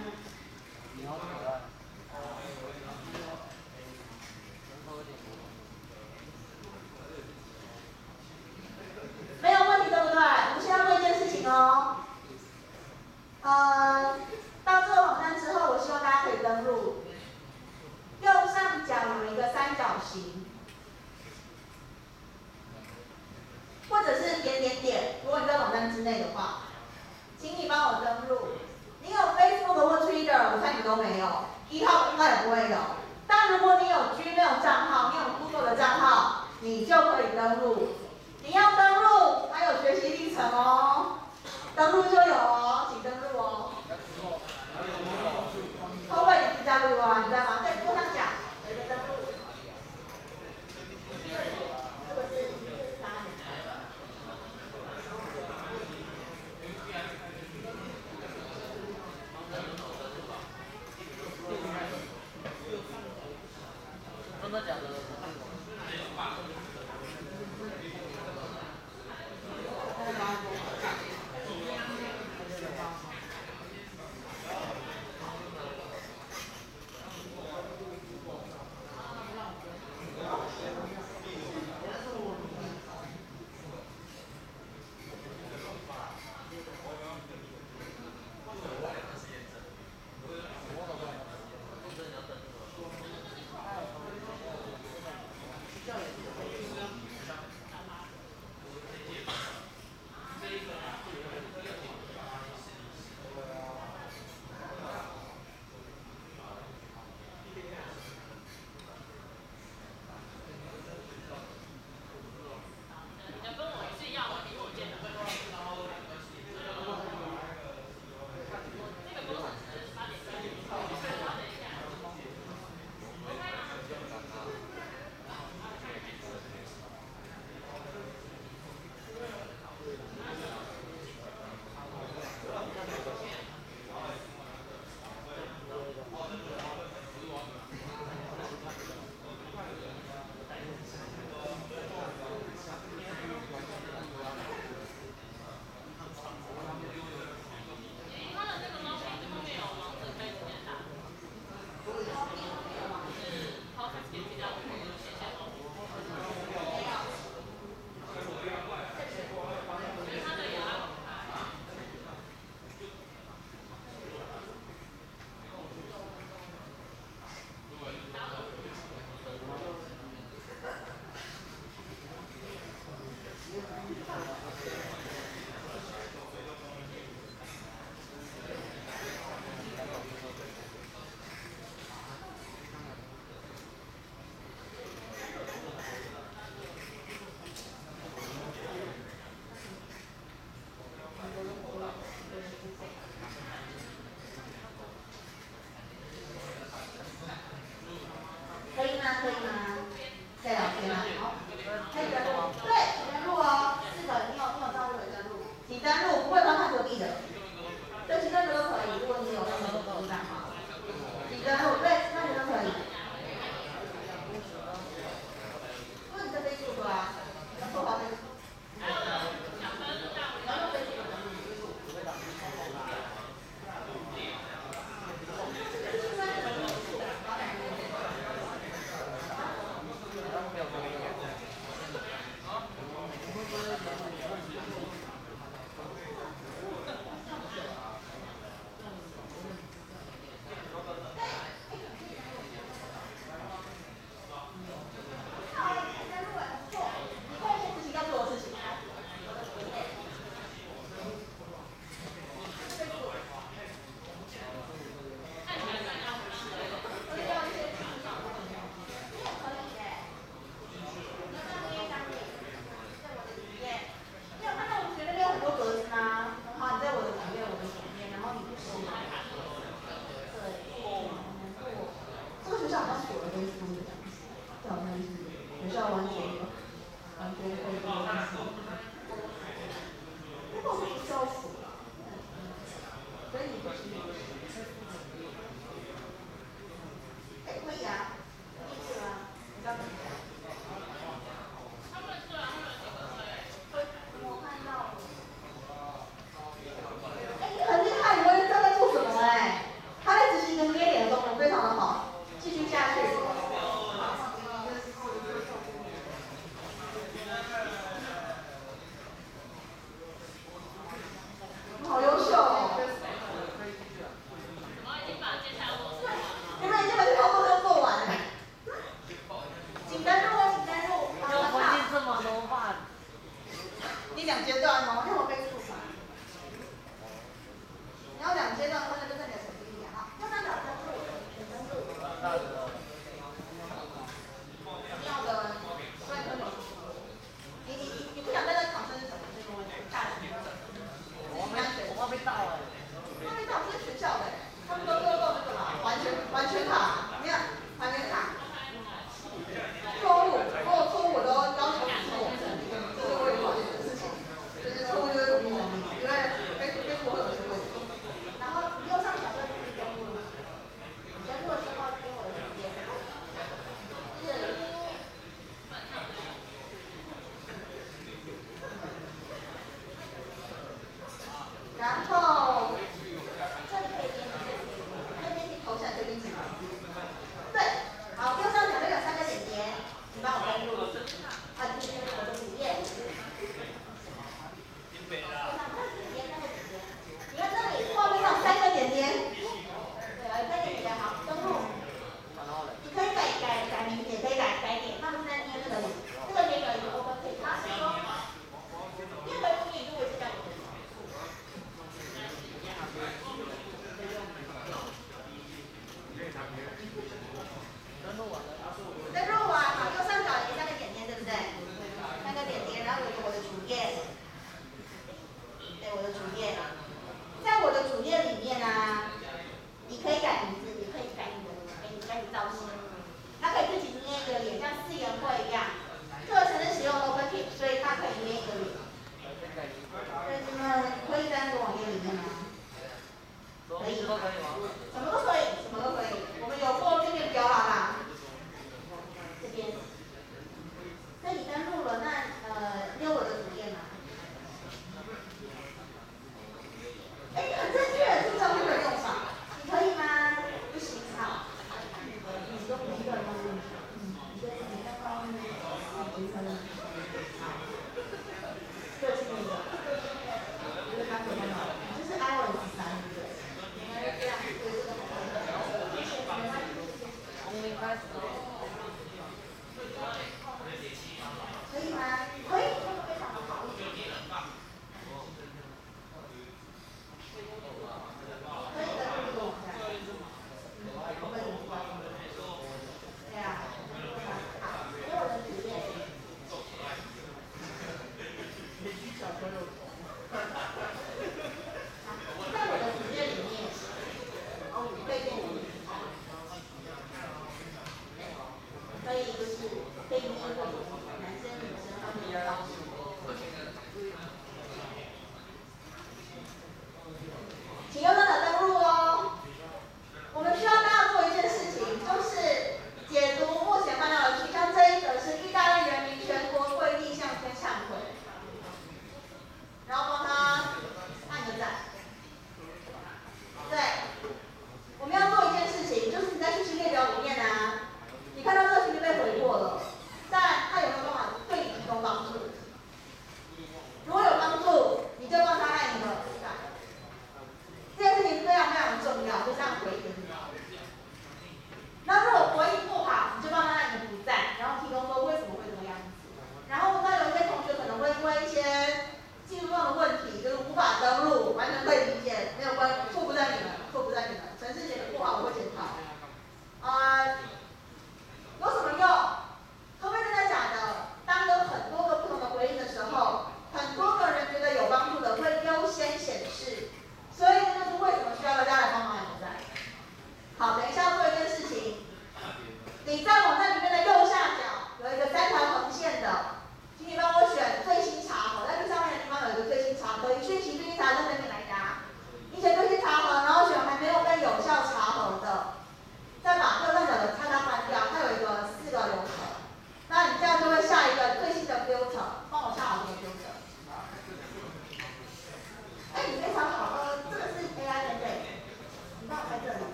没有问题，对不对？我们现在做一件事情哦。呃，到这个网站之后，我希望大家可以登录。右上角有一个三角形，或者是点点点。如果你在网站之内的话，请你帮我登录。你有 Facebook 或 Twitter， 我猜你都没有，一号应该也不会有。但如果你有 Gmail 账号，你有 Google 的账号，你就可以登录。你要登录，还有学习历程哦。登录就有哦，请登录哦。后位你是加入啊，你知道吗？在右上角有一个登录。这个是这个是答案。 真的假的？ 完全可以做到。那我是不消暑了，所以你不是。哎，可以啊，可以是吗？你刚刚讲。我看到了。哎，你很厉害，你会知道在做什么哎。他在执行一个捏脸的动作，非常的好，继续下去。好优秀哦！你们已经把这条路都做完了。请登录哦，请登录。 有环境这么多话， 你两阶段哦，因为我被触发。你要两阶段的话，那就在你的手机里啊。右上角登录，请登录。一样的，所以可以。你你你你不想在这考生是什么这个问题？大人。 我没我怕被盗哎。 他没考是学校的，他们都都都这个嘛，完全完全卡，你看还没卡。错误，所有错误我都要求你错，这是我也讨厌的事情，就是错误就是统一能力，因为非非不会有些问题。然后右上角就可以登录了，登录的时候给我的时间，是。然后这里可以点击，这边可以投下这边指纹。对，好，右上角那有三个点点，你帮我登录。啊，这是我的主页。右上角点点三个点点，你看这里画面上三个点点。对，有三个点点，好，登录。你可以改改改名，也可以改改点，他们在捏这个脸，这个脸有一个 open key，他是说，任何东西如果是这样。登录完，好，右上角有三个点点，对不对？三个点点，然后有一个我的主页，对，我的主页，在我的主页里面呢、啊，你可以改名字，也可以改你的，改你改你造型，它可以自己捏一个脸，像四眼会一样。这个程式使用 OpenKit， 所以它可以捏一个脸。对，你们可以在那个网页里面吗？可以，什么都可以，什么都可以。我们有过这边标好啦，这边。那你登录了，那呃，你有我的主页吗？哎，你很正确，这照片的用法，你可以吗？不行，好。你都不一个人吗？嗯，你跟你刚刚那个，你可能，好，这是那个，这是他说的，这是 iOS 十三，对不对？你们这样对这个好。从零开始。可以吗？可以，这个非常的好。可以的，这个网站。我们有关。对啊，好，给我的主页。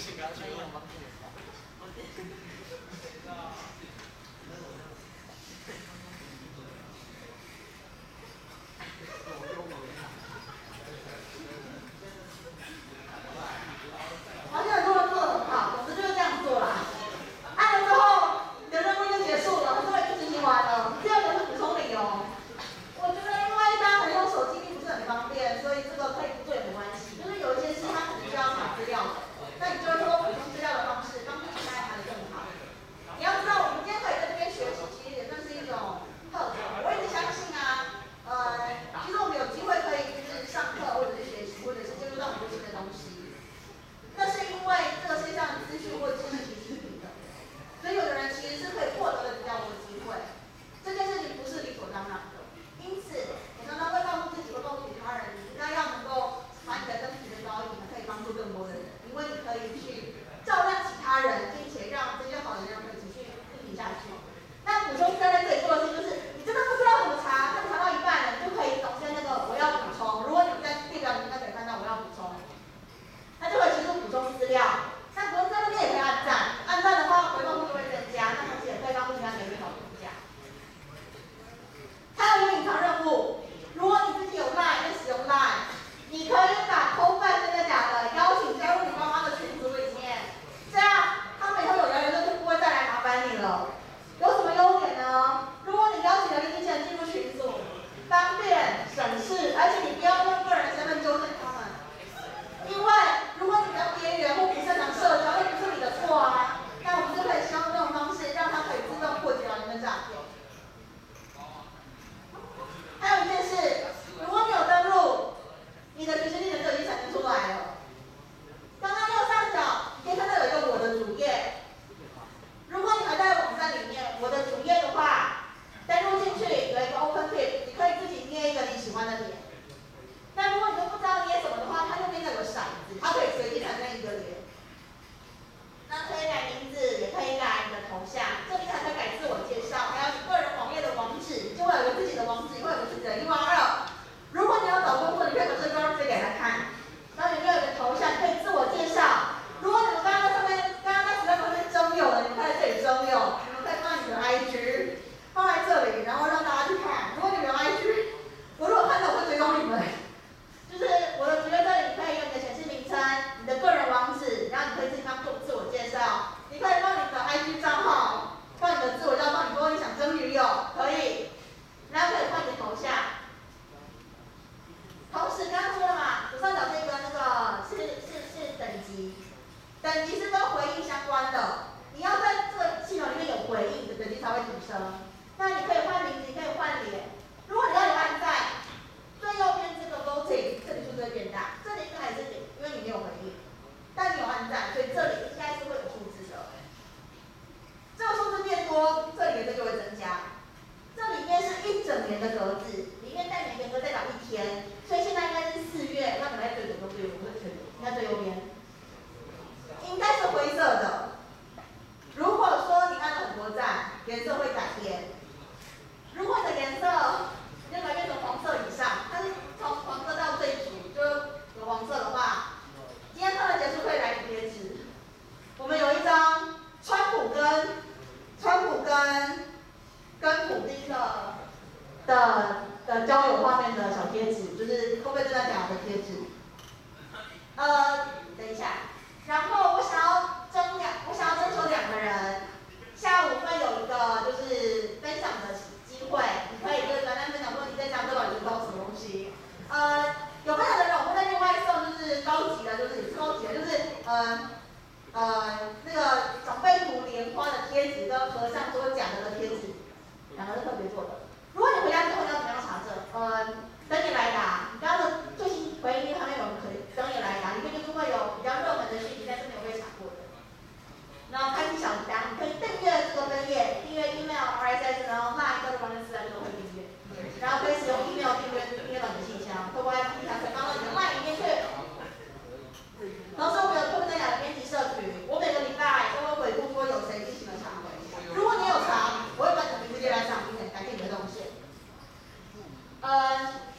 好像很多人做的很好，总之就是这样做啦。按了之后，你的任务就结束了，很多人就执行完了。第二个是补充理由，我觉得因为大家可能用手机并不是很方便，所以这个可以不做也没关系。就是有一些事它可能需要查资料的，那你就会通过补充资料的方式帮助其他人查得更好。你要知道，我们今天可以在这边学习，其实也算是一种特质。我一直相信啊，呃，其实我们有机会可以就是上课，或者是学习，或者是接触到很多新的东西。那是因为这个世界上的资讯或知识其实是平等的，所以有的人其实是可以获得的比较多机会。这件事情不是理所当然的，因此我常常会告诉自己，会告诉其他人，你应该要能够把你的灯提得高一点，可以帮助更多的人，因为你可以去照亮其他人，并且让这些好的人可以持续进行下去。那补充在这里做的事情就是，你真的不知道怎么查，那你查到一半了，你就可以走进那个我要补充。如果你们在列表里面可以看到我要补充。那就会提出补充资料，那补充资料这边也可以按赞，按赞的话回放度就会增加，那同时也可以帮助其他人员好评价。还有一个隐藏任务，如果你自己有 LINE 在使用 LINE， 你可以把偷饭真的假的邀请加入你妈妈的群组里面，这样他们以后有谣言就不会再来麻烦你了。有什么优点呢？如果你邀请了一些人进入群组，方便省事，而且你不要用个人身份纠正他们。因为如果你比较边缘或不擅长社交，又不是你的错啊，那我们就可以使用这种方式，让它可以自动破解你们诈骗。还有一件事，如果你有登录，你的学习历程就已经产生出来了。刚刚右上角你可以看到有一个我的主页，如果你还在网站里面，我的主页的话，登录进去有一个 Open Tip， 你可以自己捏一个你喜欢的脸。那如果你都不知道捏什么的话，它右边有个骰子，它可以随机产生一个脸。那可以改名字，也可以改你的头像，这里还可以改自我介绍，还有你个人网页的网址，就会有个自己的网址，会有个自己的 U R L。如果你要找工作，你可以把这个 U R L 给他看。然后里面有个头像，可以自我介绍。如果你们刚刚在上面，刚刚在史料旁边征友了，你们可以在这里征友，你们可以放你的 I G 放在这里，然后让大家去看。如果你们有 I G， 我如果看到我会追踪你们。就是我的主页这里，你可以用你的显示名称、你的个人网址，然后你可以自己帮做自我介绍，你可以放你的 I G 账号，放你的自我介绍，你说你想征女友，可以，然后可以换你的头像。同时刚刚说了嘛，左上角这个那个是是是等级，等级是跟回应相关的，你要在这个系统里面有回应，你的等级才会提升。那你可以换名字，你可以换脸，如果你要有按赞。最右边这个 voting， 这里数字会变大，这里应该还是零，因为你没有回应，但你有按赞，所以这里应该是会有数字的。这个数字变多，这里面这就会增加。这里面是一整年的格子，里面带每个格代表一天，所以现在应该是四月，那你在最左跟最右，不是最左，应该最右边，应该是灰色的。如果说你按了很多赞，颜色会改变。如果你的颜色就改变成黄色以上，它是从黄色到最主，就有黄色的话，今天课的结束可以来点贴纸。我们有一张川普跟川普跟跟普丁的的的交友画面的小贴纸，就是后面正在讲的贴纸。呃，等一下，然后我想要征两，我想要征求两个人，下午会有一个就是分享的机会，你可以跟专家分享说你在讲这到底是搞什么东西。呃，有分享的人我会再另外送，就是高级的，就是也是高级的，就是呃呃那个长辈图莲花的贴纸跟和尚所讲的的贴纸，两个是特别做的。如果你回家之后你要怎么样查证？呃，等你来答，你刚刚的最新回应还没有可以等你来答，里面就是会有比较热门的讯息，但是没有被查过的。然后开启小铃铛，你可以订阅这个分页，订阅 email、R S S， 然后 LINE 跟关键词都会订阅，然后可以使用 email 订阅订阅到你的信箱，透过 I P 才可以放到你的 LINE 里面去。同时我们有特别雅的编辑社群，我每个礼拜都会回顾说有谁进行了查回。如果你有查，我会把你的名字列在上面，改变你的动线。呃。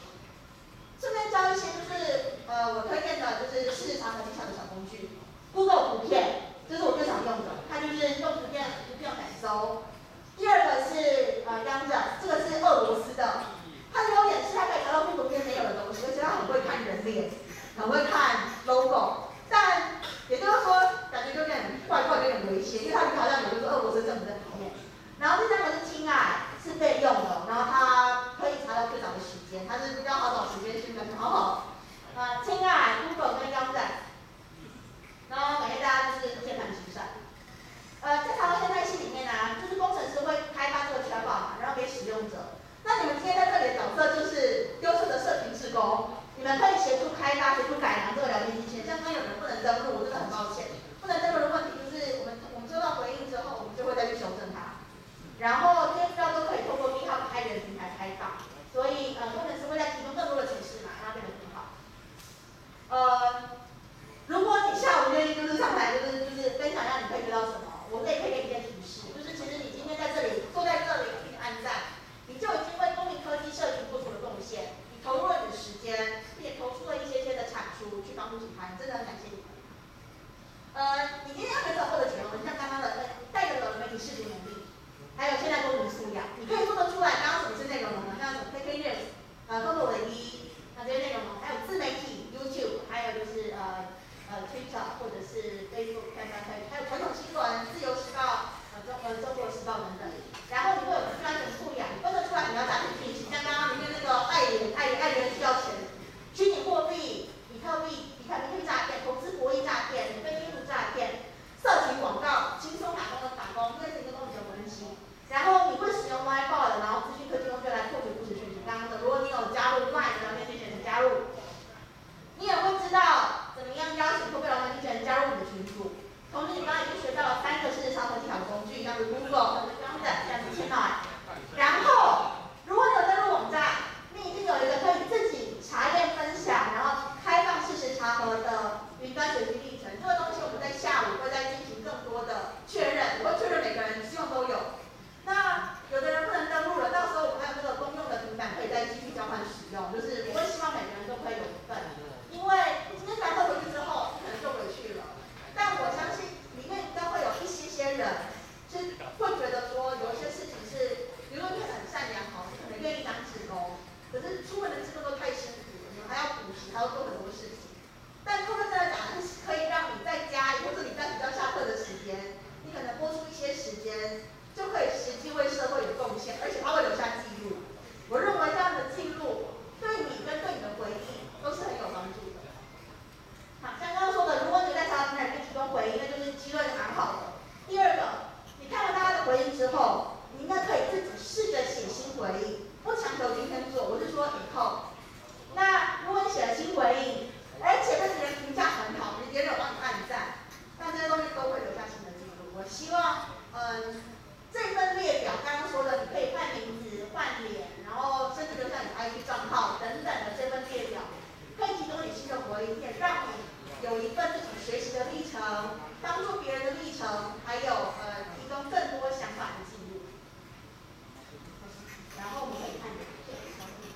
录，真的很抱歉。不能登录的问题就是我们我们收到回应之后，我们就会再去修正它。然后这些资料都可以透过 GitHub 开源平台开放，所以呃工程师会再提供更多的解释嘛，让它变得更好。呃，如果你下午愿意就是上台就是就是分享一下你可以学到什么，我们也可以给你一些提示，就是其实你今天在这里坐在这里并且按赞，你就已经为公民科技社群做出了贡献，你投入了你的时间，并且投出了一些些的产出去帮助其他人，真的很感谢你们。呃，你今天要学走后的结论，像刚刚的带着的媒体视觉能力，还有现在公民素养，你可以做得出来。刚刚什么是内容呢？像什么 K K News， 呃，搜索唯一，那这些内容呢？还有自媒体 YouTube， 还有就是呃呃 Twitter 或者是 Facebook， 看看可以，还有传统新闻，自由时报，呃中呃中国时报等等。然后你会有资讯安全素养，你分得出来你要诈骗讯息，像刚刚里面那个爱莲爱爱莲需要钱，虚拟货币、比特币、比特币诈骗、投资博弈诈骗、免费金融诈骗、色情广告、轻松打工的打工，这些事情都跟你有关系。然后你会使用 Whiteboard， 然后资讯科技工具来获取不实讯息。刚刚的，如果你有加入 Line 聊天机器人加入，你也会知道怎么样邀请付费聊天机器人加入你的群组。同时，你刚刚已经学到了三个事实上和技巧的工具，像是 Google、像是 Content、像是 Channel。然后，如果你有登录网站，你已经有一个可以自己查验分享，然后开放事实查核的云端学习历程。这个东西我们在下午会再进行更多的确认，我会确认每个人希望都有。那有的人不能登录了，到时候我们还有这个公用的平板可以再继续交换使用，就是我会希望每个人都可以有一份，因为今天上课回去之后，你可能就回去了，但我相信里面应该会有一些些人是会觉得说有一些事情是，比如说你很善良好，你可能愿意当志工，可是出门的志工都太辛苦了，你们还要补习，还要做很多事情。但课课真的讲的是可以让你在家里或者你在学校下课的时间，你可能播出一些时间。就可以实际为社会有贡献，而且它会留下记录。我认为这样的记录对你跟对你的回忆都是很有帮助的。好，像刚刚说的，如果你在查查平台可以提供回应，那就是机会蛮好的。第二个，你看了大家的回应之后，你应该可以自己试着写新回应，不强求今天做，我是说以后。那如果你写了新回应，而且对别人评价很好，别人有帮你按赞，那这些东西都会留下新的记录。我希望，嗯。这份列表刚刚说的，你可以换名字、换脸，然后甚至留下你的 I G 账号等等的这份列表，可以提供你新的回应，也让你有一份自己学习的历程，帮助别人的历程，还有呃提供更多想法的记录。然后我们可以看这个消息，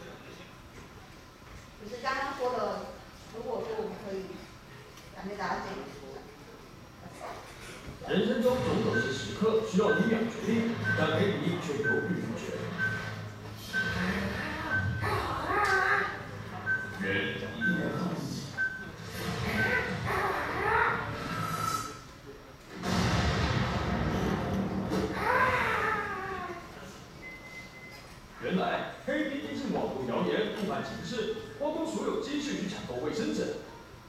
就是刚刚说的，如果说我们可以感谢大家建议。 人生中总有些时刻需要你秒决定，但 A B 却犹豫不决。人一定要靠自己。原来黑皮电信网络谣言误判情势，花光所有积蓄去抢购卫生纸。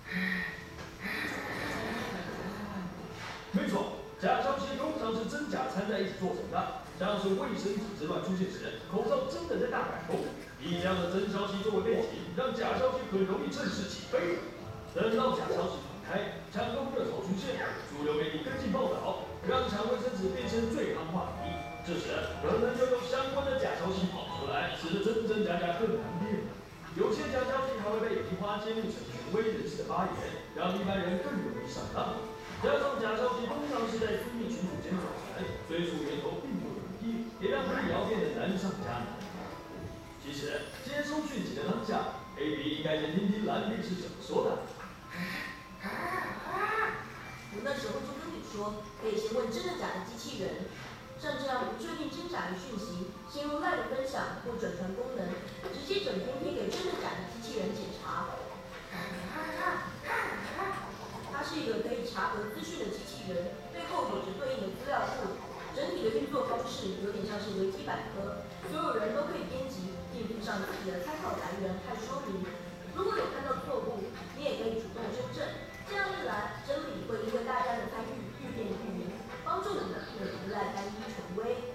没错，假消息通常是真假掺在一起做成的。像是卫生纸之乱出现时，口罩真的在大改动。以这样的真消息作为背景，让假消息很容易趁势起飞。等到假消息传开，抢购热潮出现，主流媒体跟进报道，让抢卫生纸变成最夯话题。这时，可能就有相关的假消息跑出来，使得真真假假更难辨。有些假消息还会被移花接木成权威人士的发言，让一般人更容易上当。加上假消息通常是在私密群组间转传，追溯源头并不容易，也让辟谣变得难上加难。其实，接收讯息的当下 ，A B 应该先听听蓝律师怎么说的。 我那时候就跟你说，可以先问真的假的机器人，像这样不确定真假的讯息，先用赖的分享或转传功能，直接整篇贴给真的假的机器人检查。它是一个可以查核资讯的机器人，背后有着对应的资料库，整体的运作方式有点像是维基百科，所有人都可以编辑并附上自己的参考来源和说明。如果有看到错误，你也可以主动修正。这样一来，真理会因为大家的参与愈辩愈明，帮助你们并不赖单一权威。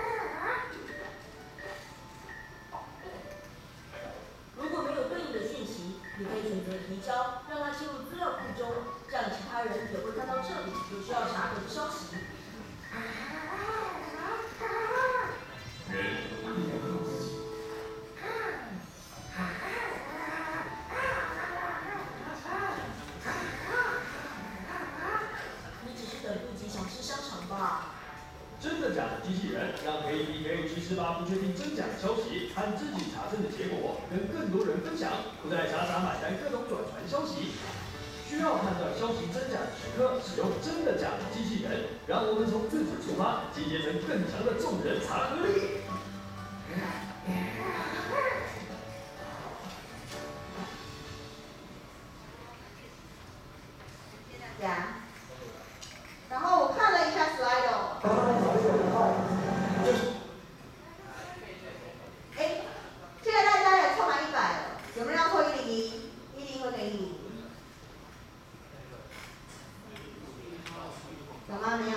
如果没有对应的讯息， 提交，让它进入资料库中，这样其他人也会看到这里有需要查核的消息。你只是等不及想吃香肠吧？ 真的假的机器人让 K T 可以及时把不确定真假的消息和自己查证的结果跟更多人分享，不再傻傻买单各种转传消息。需要判断消息真假的时刻，使用真的假的机器人，让我们从自己出发，集结成更强的众人查核力。 呀，然后我看了一下 slide 哎，现在大家也凑满一百了，有没有人要凑一零一？一零会给一零。有吗？没有。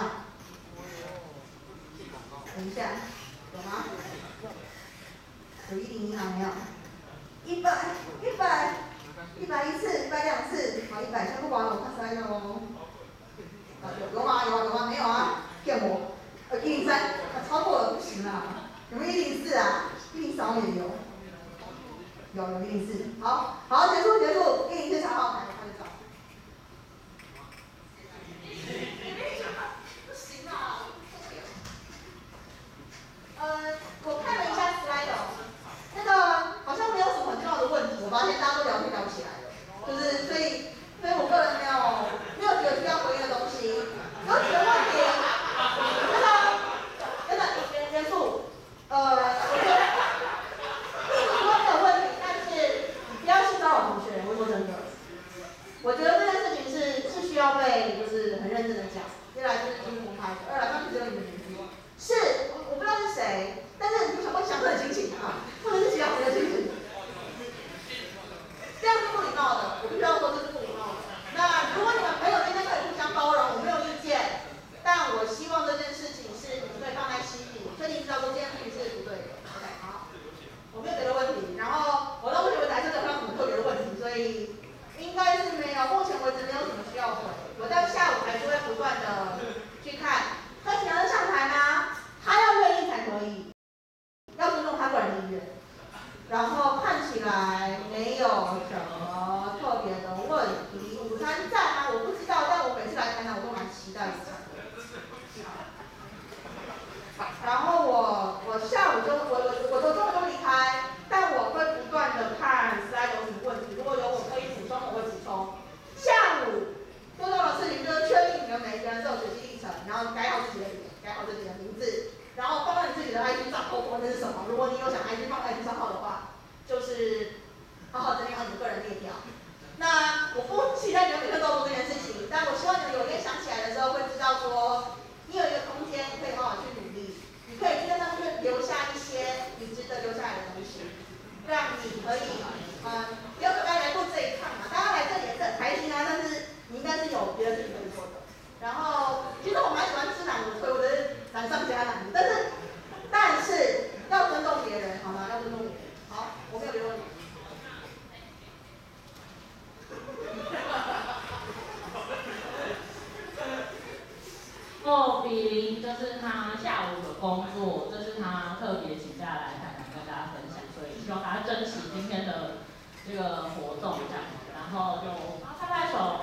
等一下，有吗？有一零一吗？没有。一百，一百，一百一次，一百两次，好，一百，先不管了，我看 slide 哦。啊，有有吗？有啊有吗？没有啊，骗我。呃，一零三，啊，超过了不行啦。有没有一零四啊？一零三也有。有有一零四，好，好，结束结束，一零四查好，来开始找。不行啊。呃，我看了一下 slide， 那个好像没有什么很重要的问题，我发现大家都聊天聊起来了，就是所以。所以我个人没有没有觉得需要回应的东西，有几个问题，那个真的严严肃，呃，我觉得屁股都没有问题，但是你不要性骚扰同学，我说真的，我觉得这件事情是是需要被就是很认真的讲，一来就是听公开的，二来他们只有你的名字，是我我不知道是谁，但是你不想会想很清醒啊，不能是其他人的清醒。这样是不礼貌的，我必须要说这是不礼貌的。那如果你们朋友之间可以互相包容，我没有意见，但我希望这件事情是你们可以放在心里，确定知道说这件事情是不对的。OK， 好，我没有别的问题。然后我到目前为止还是没有看到什么特别的问题，所以应该是没有，目前为止没有什么需要回。我到下午还是会不断的去看，他请人上台吗？他要愿意才可以，要尊重他个人的意愿。然后看起来没有什么特别的问题。午餐在吗？我不知道，但我每次来台南我都蛮期待午餐的。然后我我下午就我我我都中午就离开，但我会不断的看 slide 有什么问题，如果有我可以补充我会补充。下午做到的事情就是确定你们每一个人都有学习历程，然后改好自己的脸，改好自己的名字。然后放在你自己的 I G 账号，或者是什么？如果你有想 I G 放 I G 账号的话，就是好好整理好你的个人列表。那我不期待你们每天都做这件事情，但我希望你们有一天想起来的时候，会知道说，你有一个空间可以好好去努力，你可以在上面留下一些你值得留下来的东西，让你可以，嗯，不要大家来做这一趟嘛，大家来这里也是很开心啊，但是你应该是有别的事情可以做的。然后，其实我蛮喜欢吃奶油推，我觉得难上加难，但是，但是要尊重别人，好吗？要尊重别人。好，我没有别的问题。 哦，比邻就是他下午的工作，这是他特别请假来台南跟大家分享，所以希望大家珍惜今天的这个活动这样，然后就拍拍手。